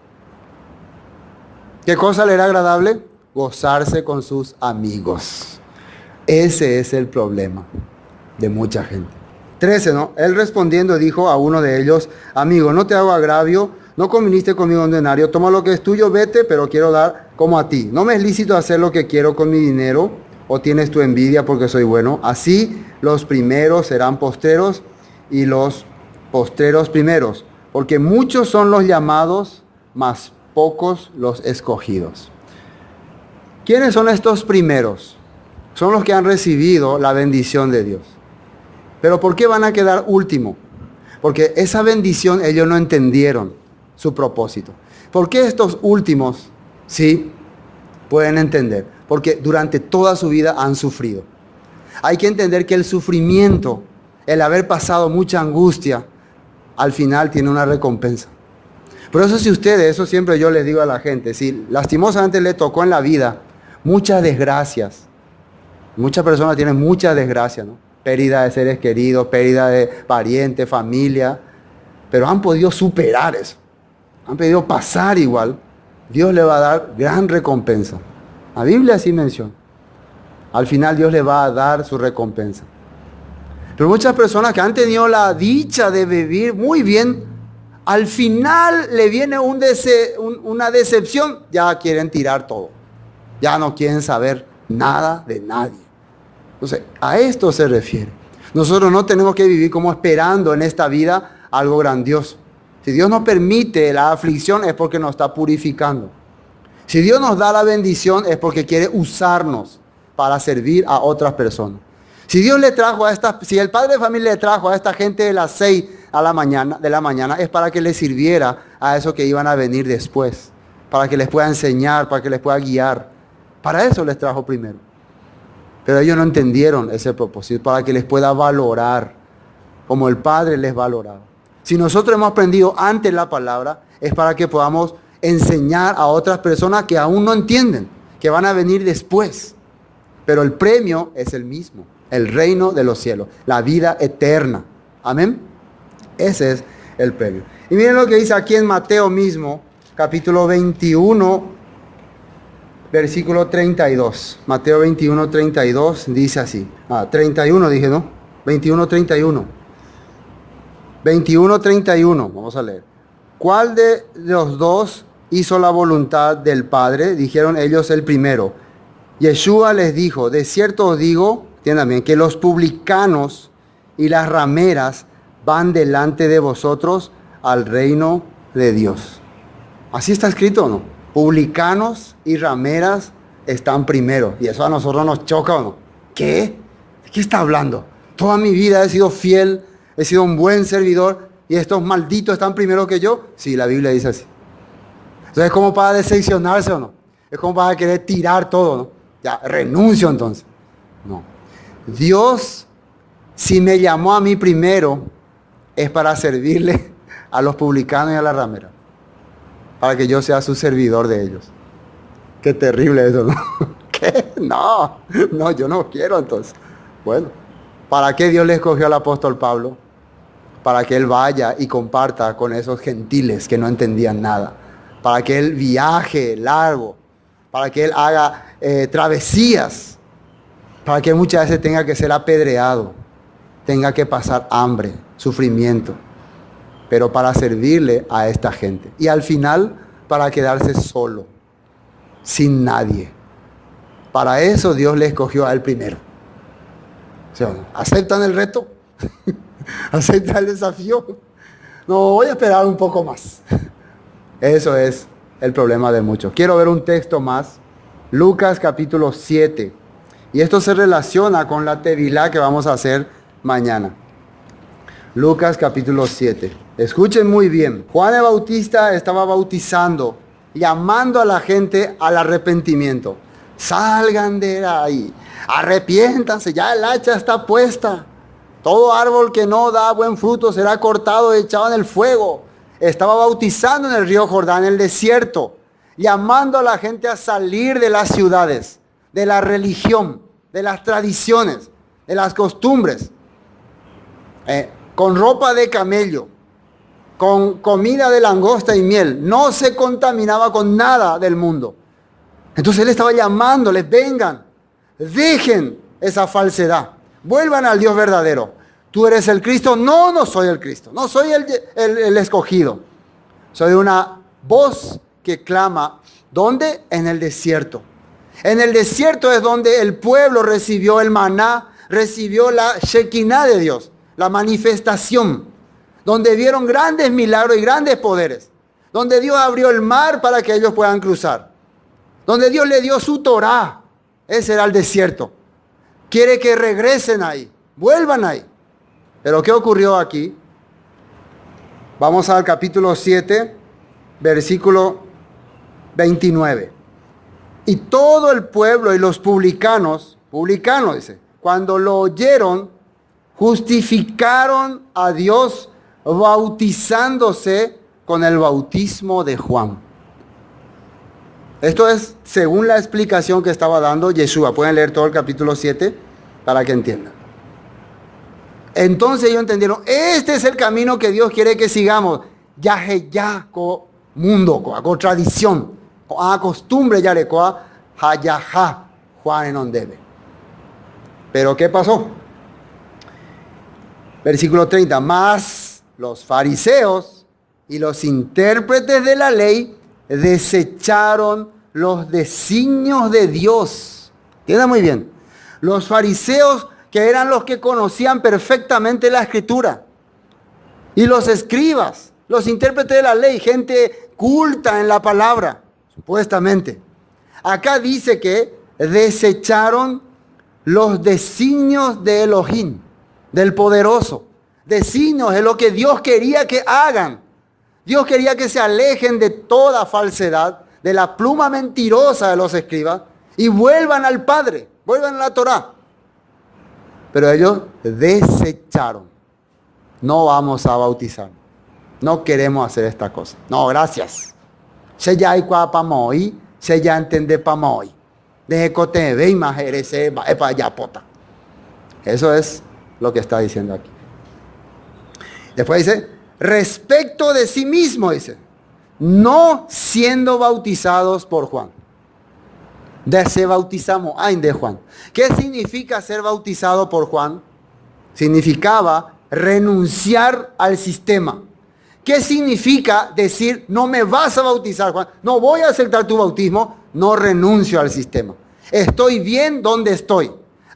¿Qué cosa le era agradable? Gozarse con sus amigos. Ese es el problema de mucha gente. trece, ¿no? Él respondiendo dijo a uno de ellos, amigo, no te hago agravio, no conviniste conmigo un denario, toma lo que es tuyo, vete, pero quiero dar como a ti. No me es lícito hacer lo que quiero con mi dinero, o tienes tu envidia porque soy bueno. Así los primeros serán postreros y los postreros primeros, porque muchos son los llamados, mas pocos los escogidos. ¿Quiénes son estos primeros? Son los que han recibido la bendición de Dios. ¿Pero por qué van a quedar último? Porque esa bendición ellos no entendieron su propósito. ¿Por qué estos últimos sí pueden entender? Porque durante toda su vida han sufrido. Hay que entender que el sufrimiento, el haber pasado mucha angustia, al final tiene una recompensa. Por eso si ustedes, eso siempre yo les digo a la gente, si lastimosamente le tocó en la vida muchas desgracias, muchas personas tienen muchas desgracias, ¿no? Pérdida de seres queridos, pérdida de parientes, familia, pero han podido superar eso, han podido pasar igual, Dios le va a dar gran recompensa. La Biblia así menciona. Al final Dios le va a dar su recompensa. Pero muchas personas que han tenido la dicha de vivir muy bien, al final le viene un dece, un, una decepción, ya quieren tirar todo. Ya no quieren saber nada de nadie. Entonces, a esto se refiere. Nosotros no tenemos que vivir como esperando en esta vida algo grandioso. Si Dios nos permite la aflicción es porque nos está purificando. Si Dios nos da la bendición es porque quiere usarnos para servir a otras personas. Si Dios le trajo a esta, si el padre de familia le trajo a esta gente de las seis a la mañana, de la mañana, es para que les sirviera a esos que iban a venir después, para que les pueda enseñar, para que les pueda guiar. Para eso les trajo primero. Pero ellos no entendieron ese propósito, para que les pueda valorar, como el Padre les valoraba. Si nosotros hemos aprendido antes la palabra, es para que podamos enseñar a otras personas que aún no entienden, que van a venir después. Pero el premio es el mismo, el reino de los cielos, la vida eterna. Amén. Ese es el premio. Y miren lo que dice aquí en Mateo mismo, capítulo veintiuno, versículo treinta y dos. Mateo veintiuno, treinta y dos dice así. Ah, treinta y uno dije, ¿no? veintiuno, treinta y uno. veintiuno, treinta y uno. Vamos a leer. ¿Cuál de los dos hizo la voluntad del Padre? Dijeron ellos el primero. Yeshua les dijo, de cierto os digo, entiendan bien, que los publicanos y las rameras van delante de vosotros al reino de Dios. ¿Así está escrito o no? Publicanos y rameras están primero. Y eso a nosotros nos choca o no. ¿Qué? ¿De qué está hablando? Toda mi vida he sido fiel, he sido un buen servidor y estos malditos están primero que yo. Sí, la Biblia dice así. Entonces es como para decepcionarse o no. Es como para querer tirar todo, ¿no? Ya, renuncio entonces. No. Dios, si me llamó a mí primero, es para servirle a los publicanos y a la ramera. Para que yo sea su servidor de ellos. Qué terrible eso, ¿no? ¿Qué? No, no, yo no quiero entonces. Bueno, ¿para qué Dios le escogió al apóstol Pablo? Para que él vaya y comparta con esos gentiles que no entendían nada. Para que él viaje largo. Para que él haga eh, travesías. Para que muchas veces tenga que ser apedreado. Tenga que pasar hambre, sufrimiento. Pero para servirle a esta gente. Y al final, para quedarse solo, sin nadie. Para eso Dios le escogió a él primero. O sea, ¿aceptan el reto? ¿Aceptan el desafío? No, voy a esperar un poco más. Eso es el problema de muchos. Quiero ver un texto más. Lucas capítulo siete. Y esto se relaciona con la tevilá que vamos a hacer mañana. Lucas capítulo siete. Escuchen muy bien. Juan el Bautista estaba bautizando, llamando a la gente al arrepentimiento. Salgan de ahí, arrepiéntanse, ya el hacha está puesta. Todo árbol que no da buen fruto será cortado y echado en el fuego. Estaba bautizando en el río Jordán, en el desierto, llamando a la gente a salir de las ciudades, de la religión, de las tradiciones, de las costumbres. Eh, con ropa de camello, con comida de langosta y miel. No se contaminaba con nada del mundo. Entonces él estaba llamándoles, vengan, dejen esa falsedad, vuelvan al Dios verdadero. ¿Tú eres el Cristo? No, no soy el Cristo, no soy el, el, el escogido. Soy una voz que clama, ¿dónde? En el desierto. En el desierto es donde el pueblo recibió el maná, recibió la Shekinah de Dios, la manifestación, donde vieron grandes milagros y grandes poderes, donde Dios abrió el mar para que ellos puedan cruzar, donde Dios le dio su Torá. Ese era el desierto. Quiere que regresen ahí, vuelvan ahí. Pero ¿qué ocurrió aquí? Vamos al capítulo siete, versículo veintinueve. Y todo el pueblo y los publicanos, publicanos dice, cuando lo oyeron, justificaron a Dios bautizándose con el bautismo de Juan. Esto es según la explicación que estaba dando Yeshua. Pueden leer todo el capítulo siete para que entiendan. Entonces ellos entendieron, este es el camino que Dios quiere que sigamos. Yaje ya co mundo, co, co tradición, co a costumbre ya le co a hayaja Juan en ondebe. Pero ¿qué pasó? Versículo treinta. Más los fariseos y los intérpretes de la ley desecharon los designios de Dios. Queda muy bien. Los fariseos, que eran los que conocían perfectamente la escritura, y los escribas, los intérpretes de la ley, gente culta en la palabra, supuestamente. Acá dice que desecharon los designios de Elohim, del poderoso. Designios es lo que Dios quería que hagan. Dios quería que se alejen de toda falsedad, de la pluma mentirosa de los escribas, y vuelvan al Padre, vuelvan a la Torá. Pero ellos desecharon. No vamos a bautizar. No queremos hacer esta cosa. No, gracias. Se ya hay cua pa moi, se ya entiende pa moi. Deje cote ve imagerese va para allá pota. Eso es lo que está diciendo aquí. Después dice, respecto de sí mismo, dice, no siendo bautizados por Juan. De se bautizamos, ay, de Juan. ¿Qué significa ser bautizado por Juan? Significaba renunciar al sistema. ¿Qué significa decir, no me vas a bautizar, Juan? No voy a aceptar tu bautismo, no renuncio al sistema. Estoy bien donde estoy.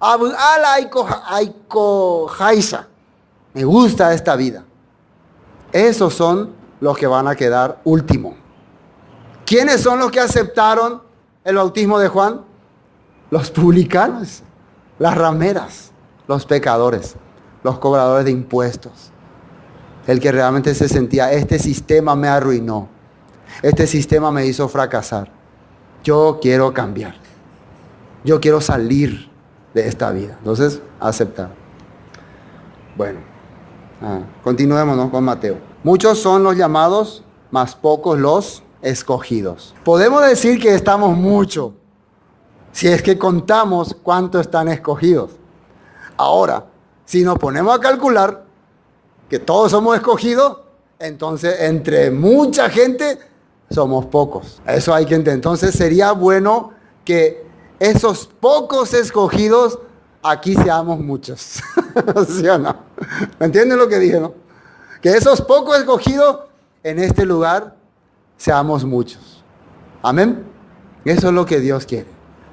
Me gusta esta vida. Esos son los que van a quedar último. ¿Quiénes son los que aceptaron el bautismo de Juan? Los publicanos, las rameras, los pecadores, los cobradores de impuestos. El que realmente se sentía, este sistema me arruinó, este sistema me hizo fracasar. Yo quiero cambiar. Yo quiero salir de esta vida. Entonces, aceptar. Bueno, ah, continuemos, ¿no?, con Mateo. Muchos son los llamados, mas pocos los escogidos. Podemos decir que estamos mucho, si es que contamos cuántos están escogidos. Ahora, si nos ponemos a calcular que todos somos escogidos, entonces entre mucha gente somos pocos. Eso hay que entender. Entonces sería bueno que esos pocos escogidos aquí seamos muchos. ¿Sí o no? ¿Entienden lo que dije, no? Que esos pocos escogidos en este lugar seamos muchos. Amén. Eso es lo que Dios quiere.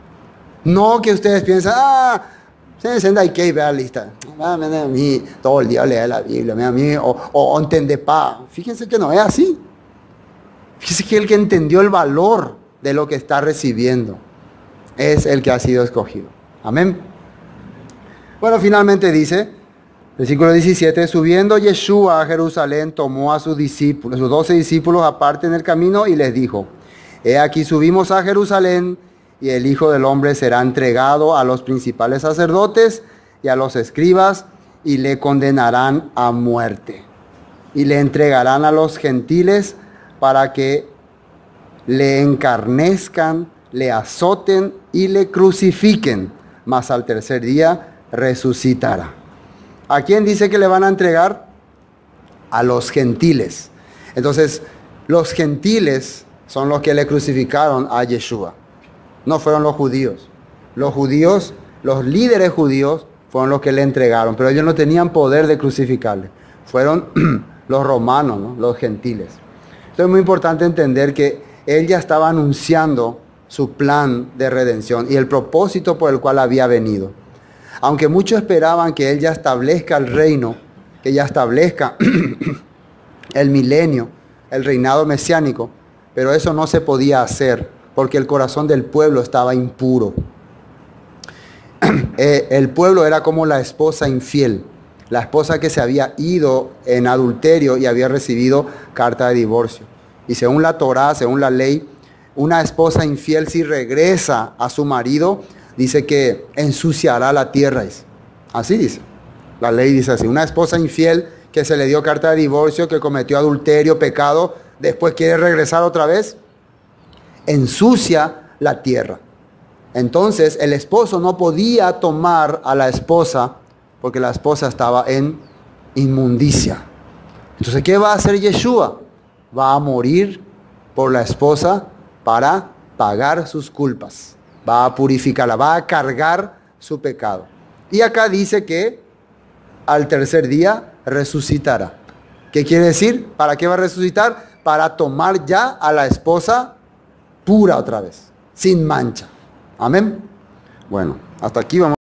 No que ustedes piensen, ah, se hay que ver la lista. A mí todo el día leer la Biblia, a mí, o, o entender pa. Fíjense que no es así. Fíjense que el que entendió el valor de lo que está recibiendo es el que ha sido escogido. Amén. Bueno, finalmente dice, versículo diecisiete, subiendo Yeshua a Jerusalén, tomó a sus discípulos, sus doce discípulos aparte en el camino y les dijo, he aquí subimos a Jerusalén y el Hijo del Hombre será entregado a los principales sacerdotes y a los escribas y le condenarán a muerte. Y le entregarán a los gentiles para que le encarnezcan, le azoten y le crucifiquen, mas al tercer día resucitará. ¿A quién dice que le van a entregar? A los gentiles. Entonces, los gentiles son los que le crucificaron a Yeshua. No fueron los judíos. Los judíos, los líderes judíos, fueron los que le entregaron, pero ellos no tenían poder de crucificarle. Fueron los romanos, ¿no?, los gentiles. Entonces es muy importante entender que él ya estaba anunciando su plan de redención y el propósito por el cual había venido. Aunque muchos esperaban que él ya establezca el reino, que ya establezca el milenio, el reinado mesiánico, pero eso no se podía hacer porque el corazón del pueblo estaba impuro. eh, el pueblo era como la esposa infiel, la esposa que se había ido en adulterio y había recibido carta de divorcio. Y según la Torá, según la ley, una esposa infiel si regresa a su marido, dice que ensuciará la tierra. Así dice. La ley dice así. Una esposa infiel que se le dio carta de divorcio, que cometió adulterio, pecado, después quiere regresar otra vez, ensucia la tierra. Entonces el esposo no podía tomar a la esposa porque la esposa estaba en inmundicia. Entonces, ¿qué va a hacer Yeshua? Va a morir por la esposa para pagar sus culpas. Va a purificarla, va a cargar su pecado. Y acá dice que al tercer día resucitará. ¿Qué quiere decir? ¿Para qué va a resucitar? Para tomar ya a la esposa pura otra vez, sin mancha. Amén. Bueno, hasta aquí vamos.